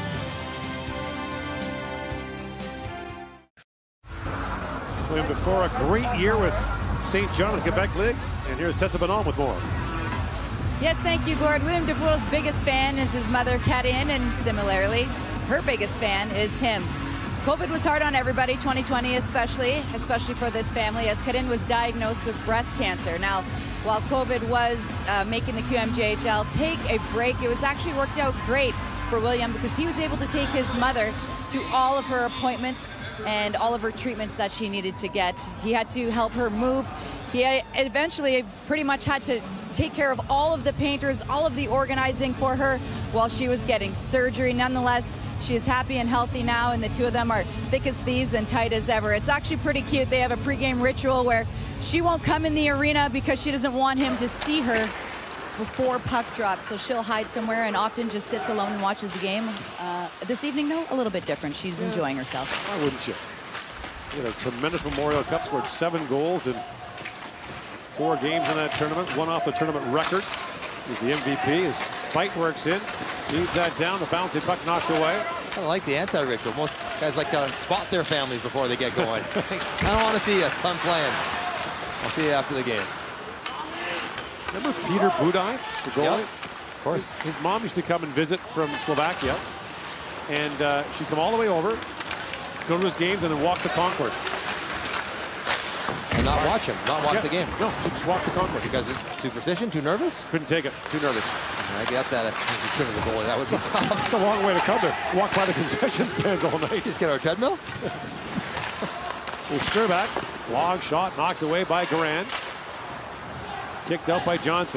[SPEAKER 1] William Dufour, a great year with St. John in the Quebec League. And here's Tessa Bonhomme with more.
[SPEAKER 5] Yes, thank you, Gord. William Dufour's biggest fan is his mother, Karine, and similarly, her biggest fan is him. COVID was hard on everybody, 2020 especially for this family, as Karine was diagnosed with breast cancer. Now, while COVID was making the QMJHL take a break, it was actually worked out great for William because he was able to take his mother to all of her appointments and all of her treatments that she needed to get. He had to help her move. He eventually pretty much had to take care of all of the painters, all of the organizing for her while she was getting surgery. Nonetheless, she is happy and healthy now, and the two of them are thick as thieves and tight as ever. It's actually pretty cute. They have a pregame ritual where she won't come in the arena because she doesn't want him to see her before puck drops, so she'll hide somewhere and often just sits alone and watches the game. This evening, though, a little bit different. She's enjoying herself.
[SPEAKER 1] Why wouldn't you? He had a tremendous Memorial Cup, scored 7 goals in 4 games in that tournament, one off the tournament record. He's the MVP. His fight works in, feeds that down, the bouncing puck knocked away.
[SPEAKER 2] I like the anti-ritual. Most guys like to spot their families before they get going. I don't want to see you. It's fun playing. I'll see you after the game.
[SPEAKER 1] Remember Peter Budaj, the goalie?
[SPEAKER 2] Yep, of course.
[SPEAKER 1] His mom used to come and visit from Slovakia, and she'd come all the way over, go to his games, and then walk the concourse.
[SPEAKER 2] And not watch him, not watch the game.
[SPEAKER 1] No, she'd just walk the concourse.
[SPEAKER 2] Because it's superstition, too nervous?
[SPEAKER 1] Couldn't take it, too nervous.
[SPEAKER 2] I get that if you trigger the goalie, that would be tough.
[SPEAKER 1] It's a long way to come there. Walk by the concession stands all night.
[SPEAKER 2] Just get our treadmill?
[SPEAKER 1] Sturback, long shot, knocked away by Garand. Kicked out by Johnson.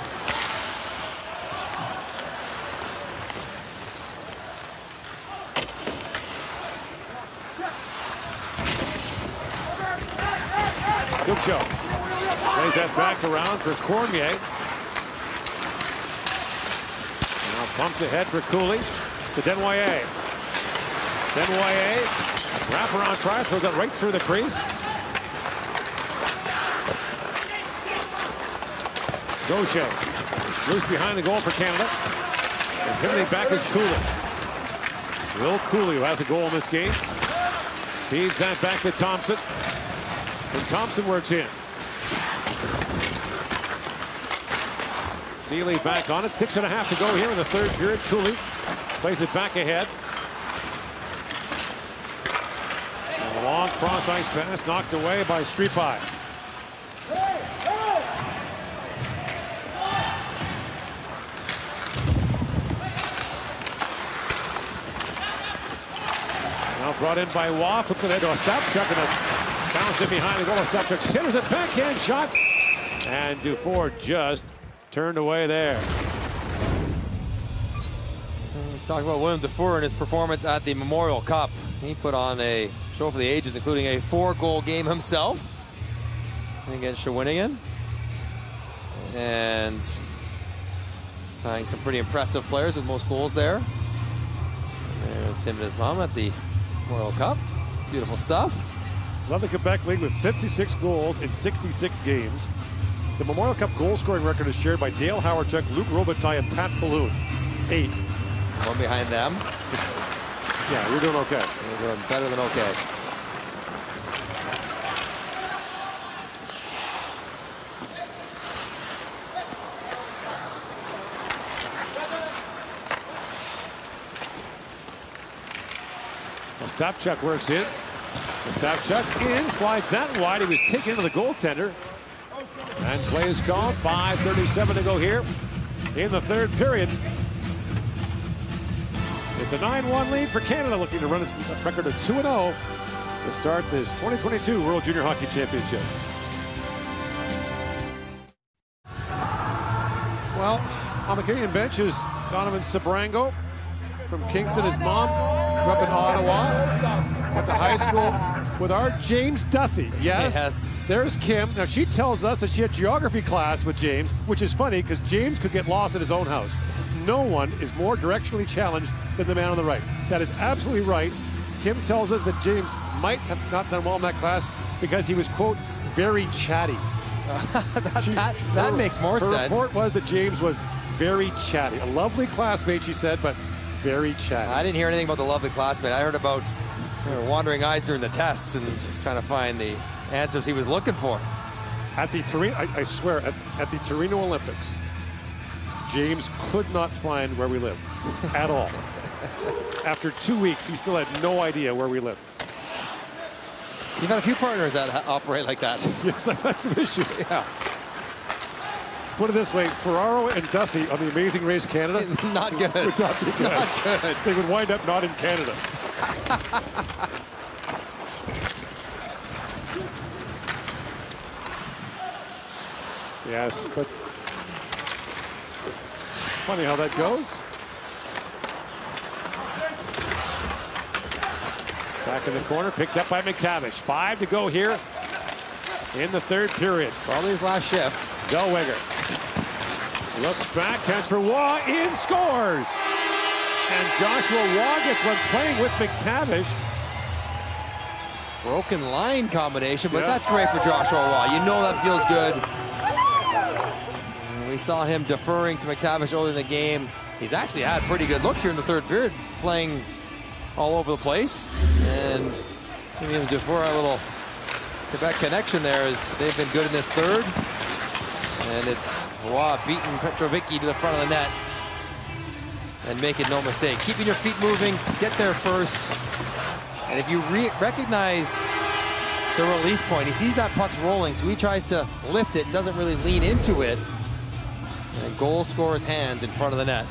[SPEAKER 1] Good show. Plays that back around for Cormier. Now pumped ahead for Cooley to Desnoyers. Desnoyers, wraparound try, throws it right through the crease. Gaucher, loose behind the goal for Canada. And pivoting back is Cooley. Will Cooley, who has a goal in this game, feeds that back to Thompson. And Thompson works in. Seeley back on it. 6.5 to go here in the third period. Cooley plays it back ahead. And a long cross ice pass knocked away by Stripai. Now brought in by Waugh. Flips it ahead to Ostapchuk, and a bounce in behind the goal. Ostapchuk centers it, backhand shot. And Dufour just turned away there.
[SPEAKER 2] Talk about William Dufour and his performance at the Memorial Cup. He put on a show for the ages, including a 4-goal game himself against Shawinigan. And tying some pretty impressive players with most goals there. There's him and his mom at the Memorial Cup. Beautiful stuff.
[SPEAKER 1] Love the Quebec League with 56 goals in 66 games. The Memorial Cup goal scoring record is shared by Dale Howardchuk, Luc Robitaille, and Pat Falloon. 8.
[SPEAKER 2] One behind them.
[SPEAKER 1] Yeah, you're doing okay.
[SPEAKER 2] You're doing better than okay.
[SPEAKER 1] Ostapchuk works in. Ostapchuk in, slides that wide. He was taken into the goaltender. And play is called. 5:37 to go here in the third period. It's a 9-1 lead for Canada, looking to run its record of 2-0 to start this 2022 World Junior Hockey Championship. Well, on the Canadian bench is Donovan Sabrango from Kingston. His mom grew up in Ottawa, went to high school with our James Duthie. Yes. There's Kim. Now, she tells us that she had geography class with James, which is funny because James could get lost at his own house. No one is more directionally challenged than the man on the right. That is absolutely right. Kim tells us that James might have not done well in that class because he was, quote, very chatty.
[SPEAKER 2] that makes more
[SPEAKER 1] Her
[SPEAKER 2] sense.
[SPEAKER 1] report was that James was very chatty. A lovely classmate, she said, but very chatty.
[SPEAKER 2] I didn't hear anything about the lovely classmate. I heard about wandering eyes during the tests and trying to find the answers he was looking for.
[SPEAKER 1] At the Torino, I swear, at the Torino Olympics, James could not find where we live at all. After 2 weeks, he still had no idea where we lived.
[SPEAKER 2] You've had a few partners that operate like that.
[SPEAKER 1] Yes, I've had some issues.
[SPEAKER 2] Yeah.
[SPEAKER 1] Put it this way, Ferraro and Duthie on the Amazing Race Canada
[SPEAKER 2] Not good.
[SPEAKER 1] would not be good.
[SPEAKER 2] Not good.
[SPEAKER 1] They would wind up not in Canada. Yes, but funny how that goes. Back in the corner, picked up by McTavish. 5 to go here in the third period.
[SPEAKER 2] Probably his last shift.
[SPEAKER 1] Zellweger looks back, turns for Waugh, in, scores! And Joshua Waugh gets one playing with McTavish.
[SPEAKER 2] Broken line combination, but
[SPEAKER 1] Yeah.
[SPEAKER 2] that's great for Joshua Waugh. You know that feels good. We saw him deferring to McTavish early in the game. He's actually had pretty good looks here in the third period, playing all over the place. And even defer a little Quebec connection there as they've been good in this third. And it's Waugh beating Petrovicki to the front of the net. And make it no mistake. Keeping your feet moving, get there first. And if you recognize the release point, he sees that puck's rolling, so he tries to lift it, doesn't really lean into it. And goal scorer's hands in front of the net.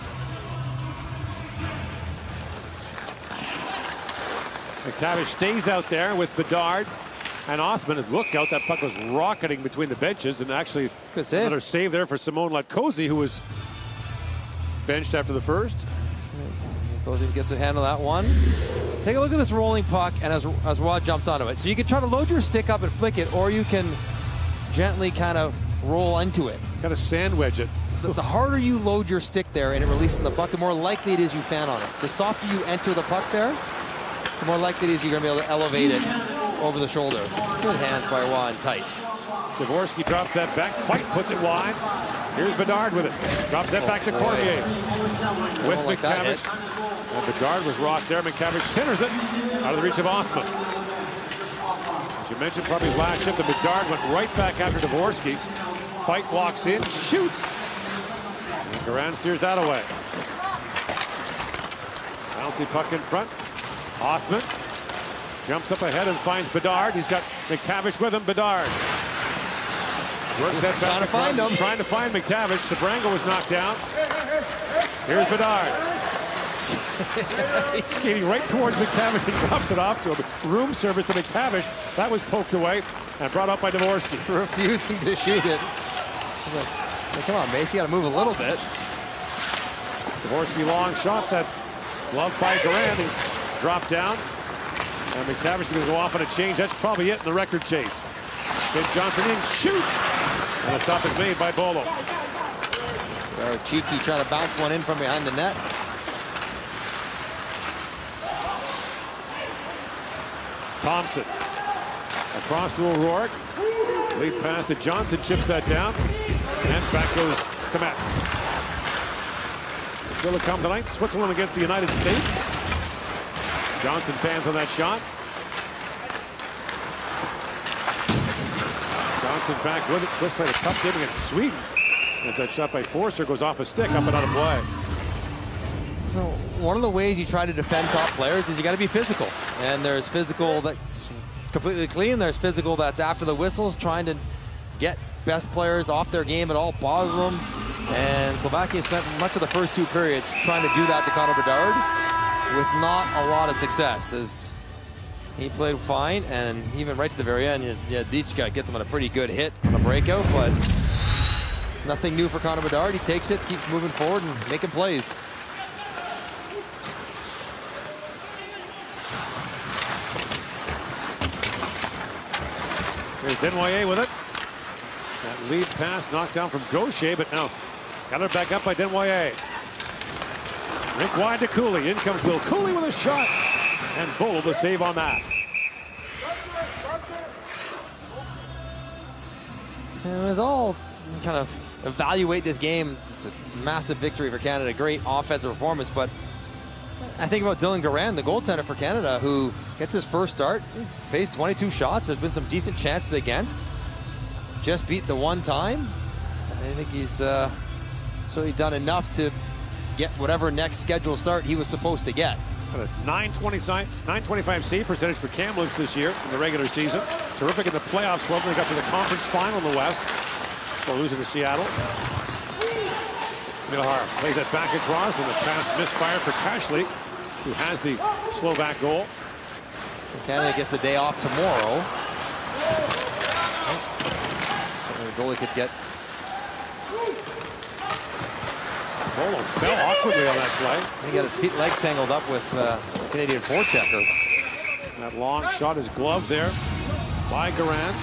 [SPEAKER 1] McTavish stays out there with Bedard and Othman. His look out, that puck was rocketing between the benches, and actually
[SPEAKER 2] Good save.
[SPEAKER 1] another save there for Simone Latkozy, who was benched after the first.
[SPEAKER 2] Goes in, gets a handle that one. Take a look at this rolling puck, and as Rod jumps onto it. So you can try to load your stick up and flick it, or you can gently kind of roll into it.
[SPEAKER 1] Kind of sandwich it.
[SPEAKER 2] The harder you load your stick there and it releases the puck, the more likely it is you fan on it. The softer you enter the puck there, the more likely it is you're going to be able to elevate it over the shoulder. Good hands by Waugh and tight.
[SPEAKER 1] Dvorsky drops that back. Fight puts it wide. Here's Bedard with it. Drops that back to Cormier. With
[SPEAKER 2] Like that
[SPEAKER 1] McTavish. And Bedard was rocked there. McTavish centers it out of the reach of Othman. As you mentioned, probably his last shift, and Bedard went right back after Dvorsky. Fight walks in, shoots. And Garand steers that away. Bouncy puck in front. Othman jumps up ahead and finds Bedard. He's got McTavish with him. Bedard works that back.
[SPEAKER 2] Trying to find him.
[SPEAKER 1] Trying to find McTavish. Sabrango was knocked down. Here's Bedard. Skating right towards McTavish and drops it off to him. Room service to McTavish. That was poked away and brought up by Dvorsky.
[SPEAKER 2] Refusing to shoot it. Like, hey, come on, Mace, you got to move a little bit.
[SPEAKER 1] Dvorsky long shot. That's gloved by Garand. He dropped down. And McTavish is going to go off on a change. That's probably it in the record chase. Ben Johnson in, shoots. And a stop is made by Bolo.
[SPEAKER 2] Cheeky trying to bounce one in from behind the net.
[SPEAKER 1] Thompson across to O'Rourke. Lead pass to Johnson, chips that down. And back goes Kometz. Still to come tonight, Switzerland against the United States. Johnson fans on that shot. Johnson back with it. Swiss played a tough game against Sweden. And that shot by Forster goes off a stick, up and out of play.
[SPEAKER 2] So one of the ways you try to defend top players is you got to be physical. And there's physical that's completely clean. There's physical that's after the whistles, trying to get best players off their game at all, bother them. And Slovakia spent much of the first two periods trying to do that to Connor Bedard with not a lot of success. As he played fine, and even right to the very end, Dichka gets him on a pretty good hit on a breakout, but nothing new for Connor Bedard. He takes it, keeps moving forward and making plays.
[SPEAKER 1] Here's Desnoyers with it. That lead pass knocked down from Gaucher, but now got it back up by Desnoyers. Rink wide to Cooley. In comes Will Cooley with a shot. And Bull the save on that.
[SPEAKER 2] And it was all kind of evaluate this game. It's a massive victory for Canada, great offensive performance, but I think about Dylan Garand, the goaltender for Canada, who gets his first start, faced 22 shots. There's been some decent chances against. Just beat the one time. I think he's certainly done enough to get whatever next scheduled start he was supposed to get.
[SPEAKER 1] A 925 save percentage for Kamloops this year in the regular season. Terrific in the playoffs. Well, they got to the conference final in the West before losing to Seattle. Milhar plays that back across, and the pass misfire for Kashley, who has the Slovak goal.
[SPEAKER 2] Canada gets the day off tomorrow. So the goalie could get.
[SPEAKER 1] Bolo fell awkwardly on that play.
[SPEAKER 2] He got his feet, legs tangled up with Canadian forechecker.
[SPEAKER 1] That long shot is gloved there by Garand.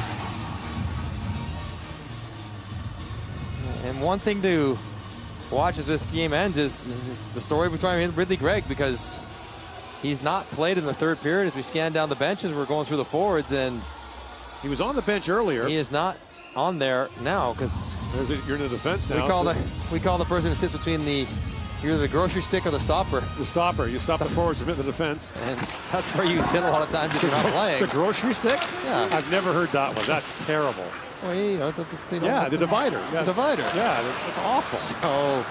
[SPEAKER 2] And one thing to watch as this game ends is the story between Ridley Gregg, because he's not played in the third period. As we scan down the benches, we're going through the forwards, and
[SPEAKER 1] he was on the bench earlier.
[SPEAKER 2] He is not on there now because
[SPEAKER 1] you're in the defense now.
[SPEAKER 2] We call the person who sits between either the grocery stick or the stopper.
[SPEAKER 1] The stopper. You stop the forwards, submit the defense.
[SPEAKER 2] And that's where you sit a lot of times if you're not playing.
[SPEAKER 1] The grocery stick?
[SPEAKER 2] Yeah.
[SPEAKER 1] I've never heard that one. That's terrible.
[SPEAKER 2] Well, you know,
[SPEAKER 1] the divider.
[SPEAKER 2] The divider.
[SPEAKER 1] Yeah, that's awful.
[SPEAKER 2] So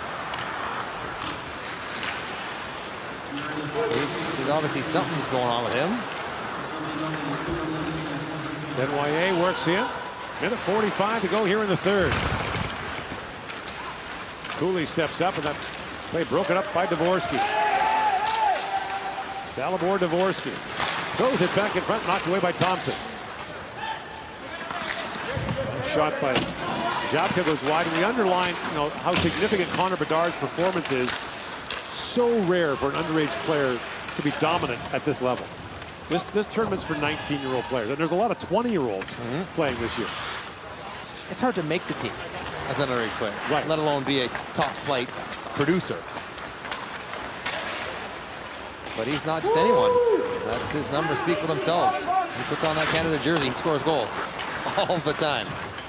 [SPEAKER 2] he's obviously something's going on with him.
[SPEAKER 1] Desnoyers works in. Minute 45 to go here in the third. Cooley steps up, and that play broken up by Dvorsky. Dalibor Dvorsky throws it back in front, knocked away by Thompson. Shot by Żabka goes wide, and we underline, how significant Connor Bedard's performance is. So rare for an underage player to be dominant at this level. This tournament's for 19-year-old players, and there's a lot of 20-year-olds playing this year.
[SPEAKER 2] It's hard to make the team as an underage player,
[SPEAKER 1] right,
[SPEAKER 2] let alone be a top-flight producer. But he's not just anyone. That's his numbers speak for themselves. He puts on that Canada jersey, he scores goals all the time.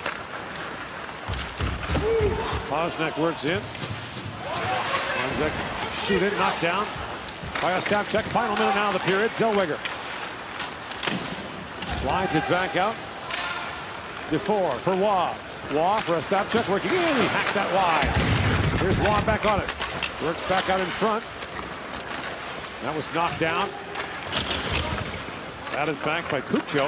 [SPEAKER 1] Pasternak works in. Hanzek shoot it, knocked down by Ostapchuk. Final minute now of the period. Zellweger slides it back out. Defour for Waugh. Waugh for Ostapchuk working in. He hacked that wide. Here's Waugh back on it. Works back out in front. That was knocked down. Batted back by Kupcho.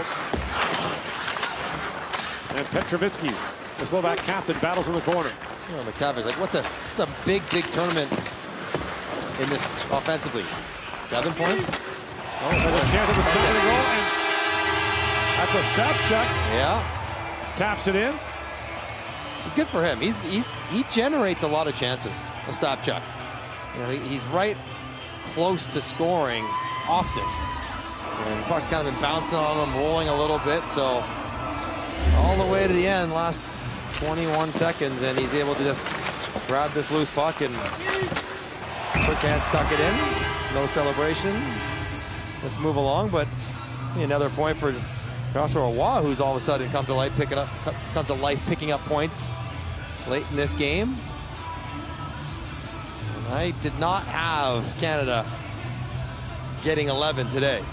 [SPEAKER 1] And Petrovitsky, the Slovak captain, battles in the corner.
[SPEAKER 2] McTavish, like, it's a big tournament in this offensively. 7 points.
[SPEAKER 1] Oh, there's a chance at the side of the goal, and that's Ostapchuk.
[SPEAKER 2] Yeah.
[SPEAKER 1] Taps it in.
[SPEAKER 2] Good for him. He generates a lot of chances. Ostapchuk. He's right close to scoring often. And puck's kind of been bouncing on him, rolling a little bit, so all the way to the end, last 21 seconds, and he's able to just grab this loose puck and quick hands tuck it in. No celebration. Let's move along, but another point for Joshua Waugh, who's all of a sudden come to life picking up points late in this game. And I did not have Canada getting 11 today.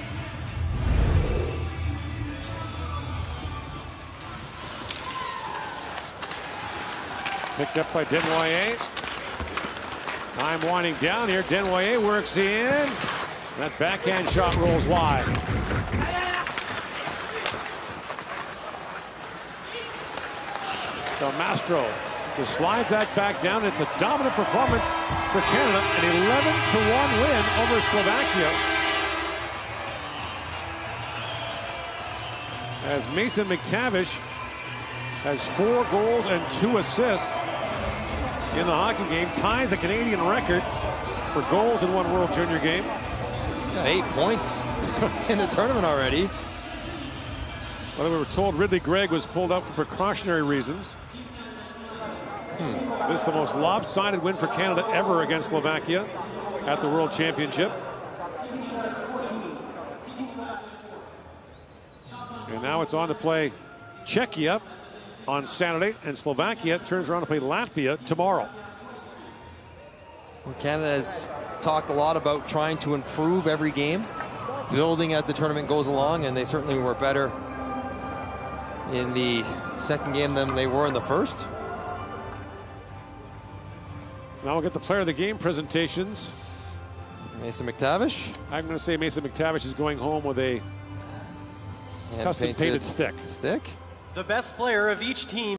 [SPEAKER 1] Picked up by Desnoyers. Time winding down here. Desnoyers works in. That backhand shot rolls wide. So Mastro just slides that back down. It's a dominant performance for Canada. An 11-1 win over Slovakia. As Mason McTavish has 4 goals and 2 assists in the hockey game, ties a Canadian record for goals in one World Junior game.
[SPEAKER 2] He's got 8 points in the tournament already.
[SPEAKER 1] Well, we were told Ridley Gregg was pulled out for precautionary reasons. This is the most lopsided win for Canada ever against Slovakia at the World Championship. And now it's on to play Czechia on Saturday, and Slovakia turns around to play Latvia tomorrow.
[SPEAKER 2] Canada has talked a lot about trying to improve every game, building as the tournament goes along, and they certainly were better in the second game than they were in the first.
[SPEAKER 1] Now we'll get the player of the game presentations.
[SPEAKER 2] Mason McTavish.
[SPEAKER 1] I'm going to say Mason McTavish is going home with a custom painted stick.
[SPEAKER 2] Stick.
[SPEAKER 6] The best player of each team